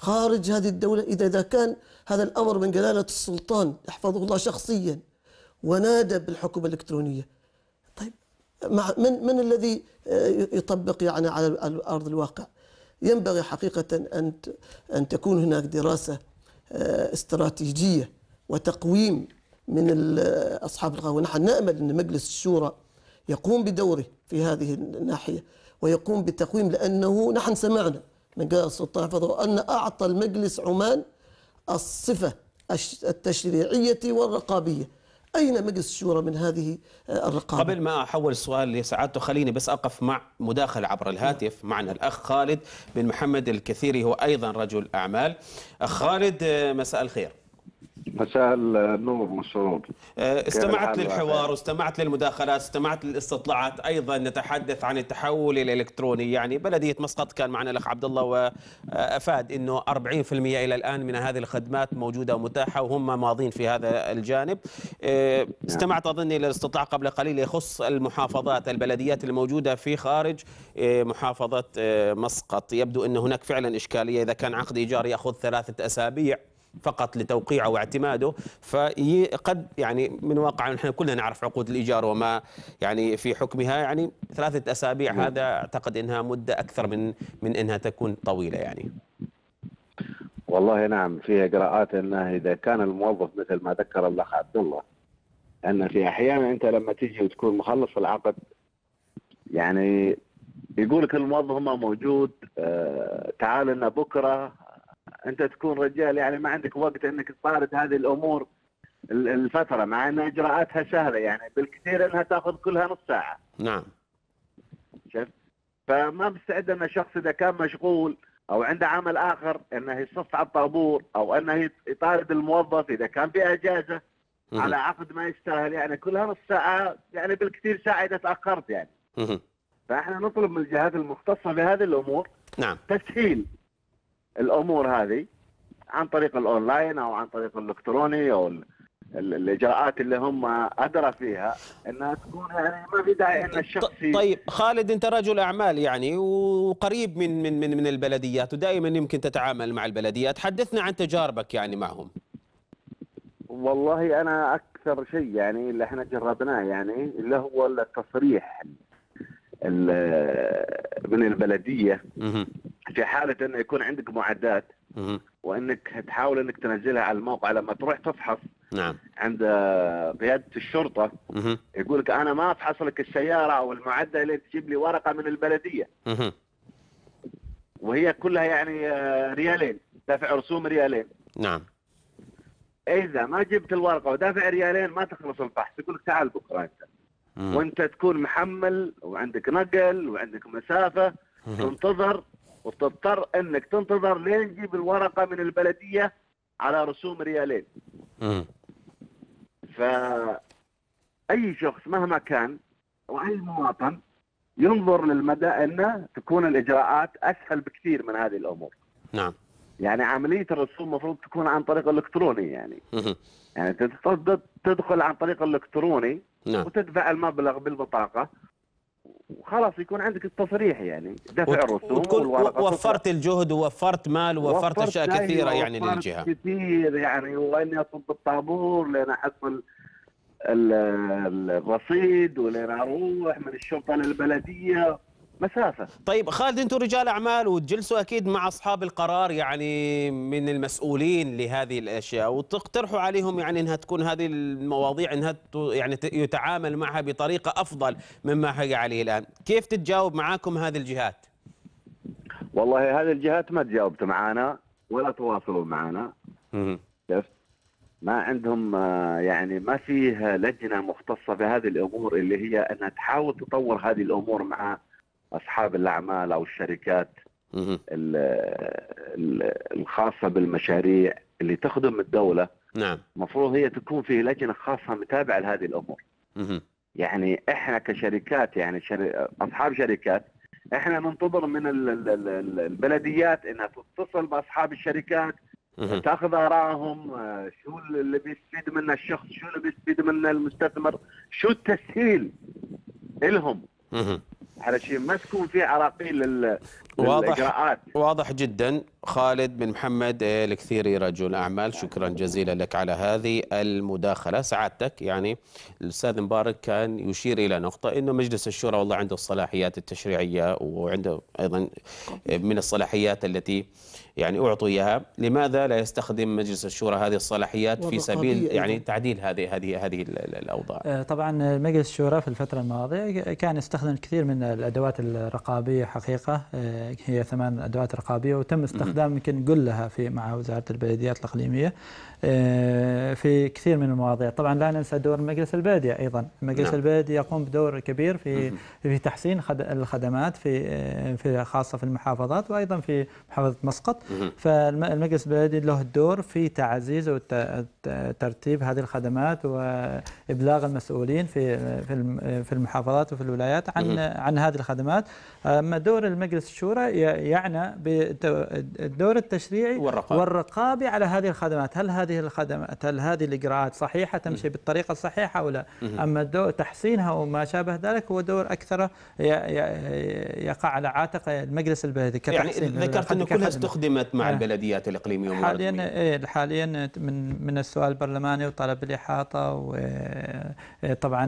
خارج هذه الدولة، إذا إذا كان هذا الأمر من جلالة السلطان يحفظه الله شخصيا ونادى بالحكومة الإلكترونية، طيب مع من من الذي يطبق يعني على أرض الواقع؟ ينبغي حقيقة أن أن تكون هناك دراسة استراتيجية وتقويم من أصحاب القرار. ونحن نأمل أن مجلس الشورى يقوم بدوره في هذه الناحية ويقوم بتقويم، لأنه نحن سمعنا من جلالة السلطان حفظه أن أعطى المجلس عمان الصفة التشريعية والرقابية. أين مجلس الشورى من هذه الرقابة؟ قبل ما أحول السؤال لسعادته خليني بس أقف مع مداخلة عبر الهاتف. معنا الأخ خالد بن محمد الكثيري، هو أيضا رجل أعمال. أخ خالد مساء الخير. مساء النور مسعود. استمعت للحوار واستمعت للمداخلات، استمعت للاستطلاعات، ايضا نتحدث عن التحول الالكتروني. يعني بلديه مسقط كان معنا الاخ عبد الله وافاد انه أربعين بالمئة الى الان من هذه الخدمات موجوده ومتاحه وهم ماضين في هذا الجانب. استمعت اظن الى الاستطلاع قبل قليل يخص المحافظات، البلديات الموجوده في خارج محافظه مسقط. يبدو ان هناك فعلا اشكاليه، اذا كان عقد ايجار ياخذ ثلاثه اسابيع فقط لتوقيعه واعتماده، فقد يعني من واقع نحن كلنا نعرف عقود الايجار وما يعني في حكمها، يعني ثلاثه اسابيع هذا اعتقد انها مده اكثر من من انها تكون طويله يعني. والله نعم، في اجراءات انه اذا كان الموظف مثل ما ذكر الاخ عبد الله ان في احيانا انت لما تيجي وتكون مخلص العقد يعني يقول لك الموظف ما موجود، آه تعال لنا بكره، انت تكون رجال يعني ما عندك وقت انك تطارد هذه الامور الفتره، مع ان اجراءاتها سهله يعني بالكثير انها تاخذ كلها نص ساعه. نعم. شفت؟ فما مستعد ان الشخص اذا كان مشغول او عنده عمل اخر انه يصف على الطابور او انه يطارد الموظف اذا كان في اجازه م- على عقد ما يستاهل، يعني كلها نص ساعه، يعني بالكثير ساعه اذا تاخرت يعني. م- فاحنا نطلب من الجهات المختصه بهذه الامور نعم تسهيل الامور هذه عن طريق الاونلاين او عن طريق الالكتروني او ال ال الاجراءات اللي هم ادرى فيها انها تكون يعني ما في داعي ان الشخص. طيب خالد، انت رجل اعمال يعني وقريب من من من من البلديات ودائما يمكن تتعامل مع البلديات، حدثنا عن تجاربك يعني معهم. والله انا اكثر شيء يعني اللي احنا جربناه يعني اللي هو التصريح من البلديه في حاله انه يكون عندك معدات وانك تحاول انك تنزلها على الموقع، لما تروح تفحص نعم عند قياده الشرطه يقول لك انا ما افحص لك السياره او المعدل اللي تجيب لي ورقه من البلديه وهي كلها يعني ريالين، دافع رسوم ريالين. نعم. اذا ما جبت الورقه ودافع ريالين ما تخلص الفحص، يقول لك تعال بكره انت مم. وانت تكون محمل وعندك نقل وعندك مسافه مم. تنتظر وتضطر انك تنتظر لين تجيب الورقه من البلديه على رسوم ريالين. مم. فاي شخص مهما كان واي مواطن ينظر للمدى انه تكون الاجراءات اسهل بكثير من هذه الامور. نعم. يعني عمليه الرسوم المفروض تكون عن طريق الالكتروني يعني. مم. يعني تدخل عن طريق الالكتروني نعم. وتدفع المبلغ بالبطاقه وخلاص يكون عندك التصريح يعني دفع الرسوم وتكون وفرت الجهد ووفرت مال ووفرت اشياء كثيره يعني للجهه كثير يعني، واني اطلب بالطابور لين احصل الرصيد ولين اروح من الشرطه للبلديه مسافه. طيب خالد، انتم رجال اعمال وتجلسوا اكيد مع اصحاب القرار يعني من المسؤولين لهذه الاشياء وتقترحوا عليهم يعني انها تكون هذه المواضيع انها يعني يتعامل معها بطريقه افضل مما هي عليه الان، كيف تتجاوب معاكم هذه الجهات؟ والله هذه الجهات ما تجاوبت معنا ولا تواصلوا معنا. شفت؟ ما عندهم يعني ما فيه لجنه مختصه في هذه الامور اللي هي انها تحاول تطور هذه الامور مع أصحاب الأعمال أو الشركات الخاصة بالمشاريع اللي تخدم الدولة. نعم. مفروض هي تكون في لجنة خاصة متابعة لهذه الأمور. مه. يعني إحنا كشركات يعني شر... أصحاب شركات إحنا ننتظر من البلديات إنها تتصل بأصحاب الشركات مه. تأخذ آرائهم، شو اللي بيستفيد منه الشخص، شو اللي بيستفيد منه المستثمر، شو التسهيل إلهم. مه. على شيء ما تكون في عراقيل واضح واضح جدا. خالد بن محمد الكثيري رجل أعمال، شكرا جزيلا لك على هذه المداخلة. سعادتك يعني الأستاذ مبارك كان يشير إلى نقطة أنه مجلس الشورى والله عنده الصلاحيات التشريعية وعنده أيضا من الصلاحيات التي يعني أعطوا إياها، لماذا لا يستخدم مجلس الشورى هذه الصلاحيات في سبيل يعني تعديل هذه هذه هذه الأوضاع؟ طبعا مجلس الشورى في الفترة الماضية كان يستخدم الكثير من الأدوات الرقابية حقيقة، هي ثمان أدوات رقابية وتم استخدام يمكن كلها في مع وزارة البلديات الإقليمية في كثير من المواضيع. طبعا لا ننسى دور مجلس البلدية أيضا، مجلس نعم. البلدية يقوم بدور كبير في في تحسين الخدمات في في خاصة في المحافظات وأيضا في محافظة مسقط. فالمجلس البلدي له الدور في تعزيز وترتيب هذه الخدمات وإبلاغ المسؤولين في في المحافظات وفي الولايات عن عن هذه الخدمات. أما دور المجلس الشورى يعني بالدور التشريعي والرقابي, والرقابي على هذه الخدمات، هل هذه الخدمات هل هذه الإجراءات صحيحة تمشي بالطريقة الصحيحة أو لا؟ أما دور تحسينها وما شابه ذلك هو دور أكثر يقع على عاتق المجلس البلدي كتحسين. يعني ذكرت أنه كلها استخدمت مع البلديات الإقليمية حاليا حاليا من من السؤال البرلماني وطلب الإحاطة، وطبعا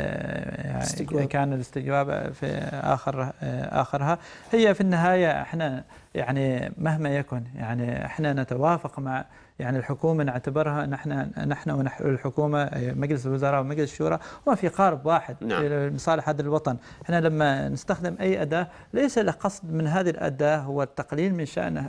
يعني كان الاستجواب في آخر آخرها. هي في النهاية احنا يعني مهما يكن يعني احنا نتوافق مع يعني الحكومة، نعتبرها نحن نحن والحكومة مجلس الوزراء ومجلس الشورى وما في قارب واحد نعم. لصالح هذا الوطن. احنا لما نستخدم أي أداة ليس القصد من هذه الأداة هو التقليل من شأن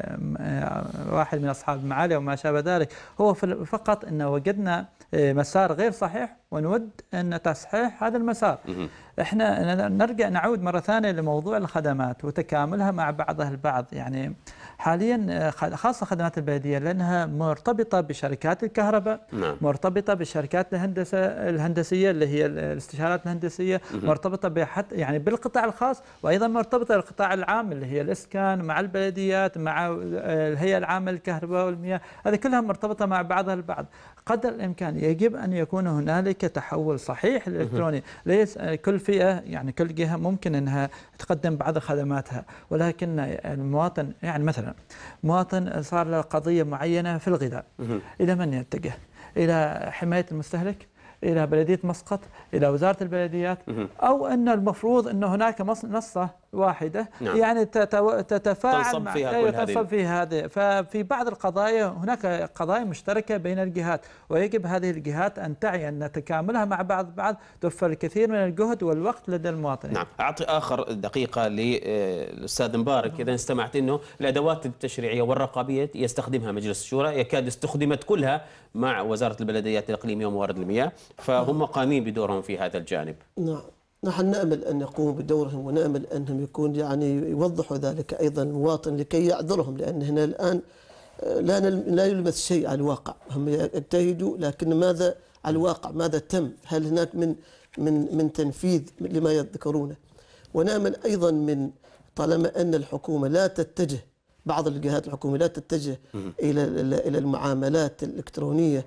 واحد من أصحاب المعالي وما شابه ذلك، هو فقط أن وجدنا مسار غير صحيح ونود أن تصحيح هذا المسار. احنا نرجع نعود مرة ثانية لموضوع الخدمات وتكاملها مع بعضها البعض. يعني حاليا خاصة خدمات البلدية لأنها مرتبطة بشركات الكهرباء نعم. مرتبطة بالشركات الهندسة الهندسية اللي هي الاستشارات الهندسية مم. مرتبطة بحت يعني بالقطاع الخاص، وأيضا مرتبطة بالقطاع العام اللي هي الإسكان مع البلديات مع الهيئة العامة للكهرباء والمياه، هذه كلها مرتبطة مع بعضها البعض. قدر الإمكان يجب أن يكون هنالك تحول صحيح الإلكتروني، ليس كل فئة يعني كل جهة ممكن أنها تقدم بعض خدماتها، ولكن المواطن يعني مثلا مواطن صار له قضية معينة في الغذاء، إلى من يتجه؟ إلى حماية المستهلك؟ إلى بلدية مسقط؟ إلى وزارة البلديات؟ أو أن المفروض أن هناك منصة واحدة نعم. يعني تتفاعل مع تنصب في هذه. ففي بعض القضايا هناك قضايا مشتركة بين الجهات، ويجب هذه الجهات أن تعي أن تكاملها مع بعض بعض توفر الكثير من الجهد والوقت لدى المواطنين. نعم. أعطي آخر دقيقة للأستاذ مبارك. إذا استمعت أنه الأدوات التشريعية والرقابية يستخدمها مجلس الشورى يكاد استخدمت كلها مع وزارة البلديات الإقليمية وموارد المياه، فهم قائمين بدورهم في هذا الجانب. نعم. نحن نأمل أن يقوموا بدورهم ونأمل أنهم يكون يعني يوضحوا ذلك أيضا المواطن لكي يعذرهم، لأن هنا الآن لا لا يلمس شيء على الواقع. هم يجتهدوا لكن ماذا على الواقع؟ ماذا تم؟ هل هناك من من من تنفيذ لما يذكرونه؟ ونأمل أيضا من طالما أن الحكومة لا تتجه، بعض الجهات الحكومية لا تتجه إلى إلى المعاملات الإلكترونية،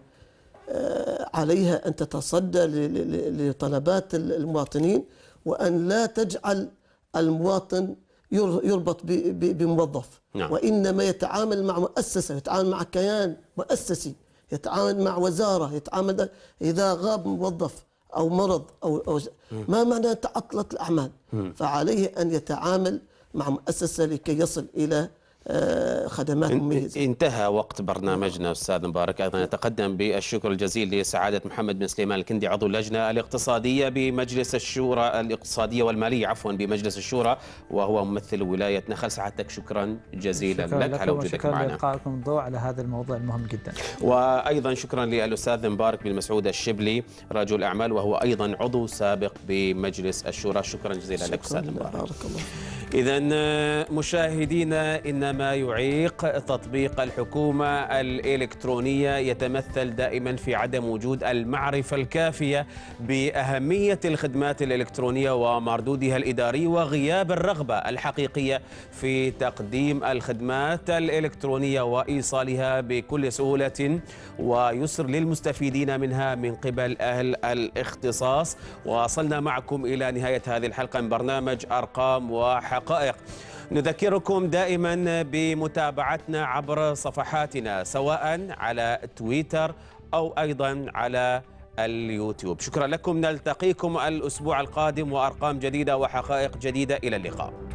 عليها أن تتصدى لطلبات المواطنين، وأن لا تجعل المواطن يربط بموظف نعم. وإنما يتعامل مع مؤسسة، يتعامل مع كيان مؤسسي، يتعامل مع وزارة، يتعامل إذا غاب موظف أو مرض أو, أو ما معنى تعطلت الأعمال، فعليه أن يتعامل مع مؤسسة لكي يصل إلى خدمات مميزة. انتهى وقت برنامجنا أستاذ مبارك. أيضا نتقدم بالشكر الجزيل لسعادة محمد بن سليمان الكندي عضو اللجنة الاقتصادية بمجلس الشورى الاقتصادية والمالية عفوا بمجلس الشورى، وهو ممثل ولاية نخل. سعادتك شكرا جزيلا شكرا لك على وجودك معنا. شكرا لإلقائكم الضوء على هذا الموضوع المهم جدا. وأيضا شكرا للأستاذ مبارك بن مسعود الشبلي رجل أعمال وهو أيضا عضو سابق بمجلس الشورى. شكرا جزيلا لك أستاذ مبارك. إذا مشاهدينا، إنما يعيق تطبيق الحكومة الإلكترونية يتمثل دائما في عدم وجود المعرفة الكافية بأهمية الخدمات الإلكترونية ومردودها الإداري، وغياب الرغبة الحقيقية في تقديم الخدمات الإلكترونية وإيصالها بكل سهولة ويسر للمستفيدين منها من قبل أهل الاختصاص. وصلنا معكم إلى نهاية هذه الحلقة من برنامج أرقام وحقائق. نذكركم دائما بمتابعتنا عبر صفحاتنا سواء على تويتر أو أيضا على اليوتيوب. شكرا لكم، نلتقيكم الأسبوع القادم وأرقام جديدة وحقائق جديدة. إلى اللقاء.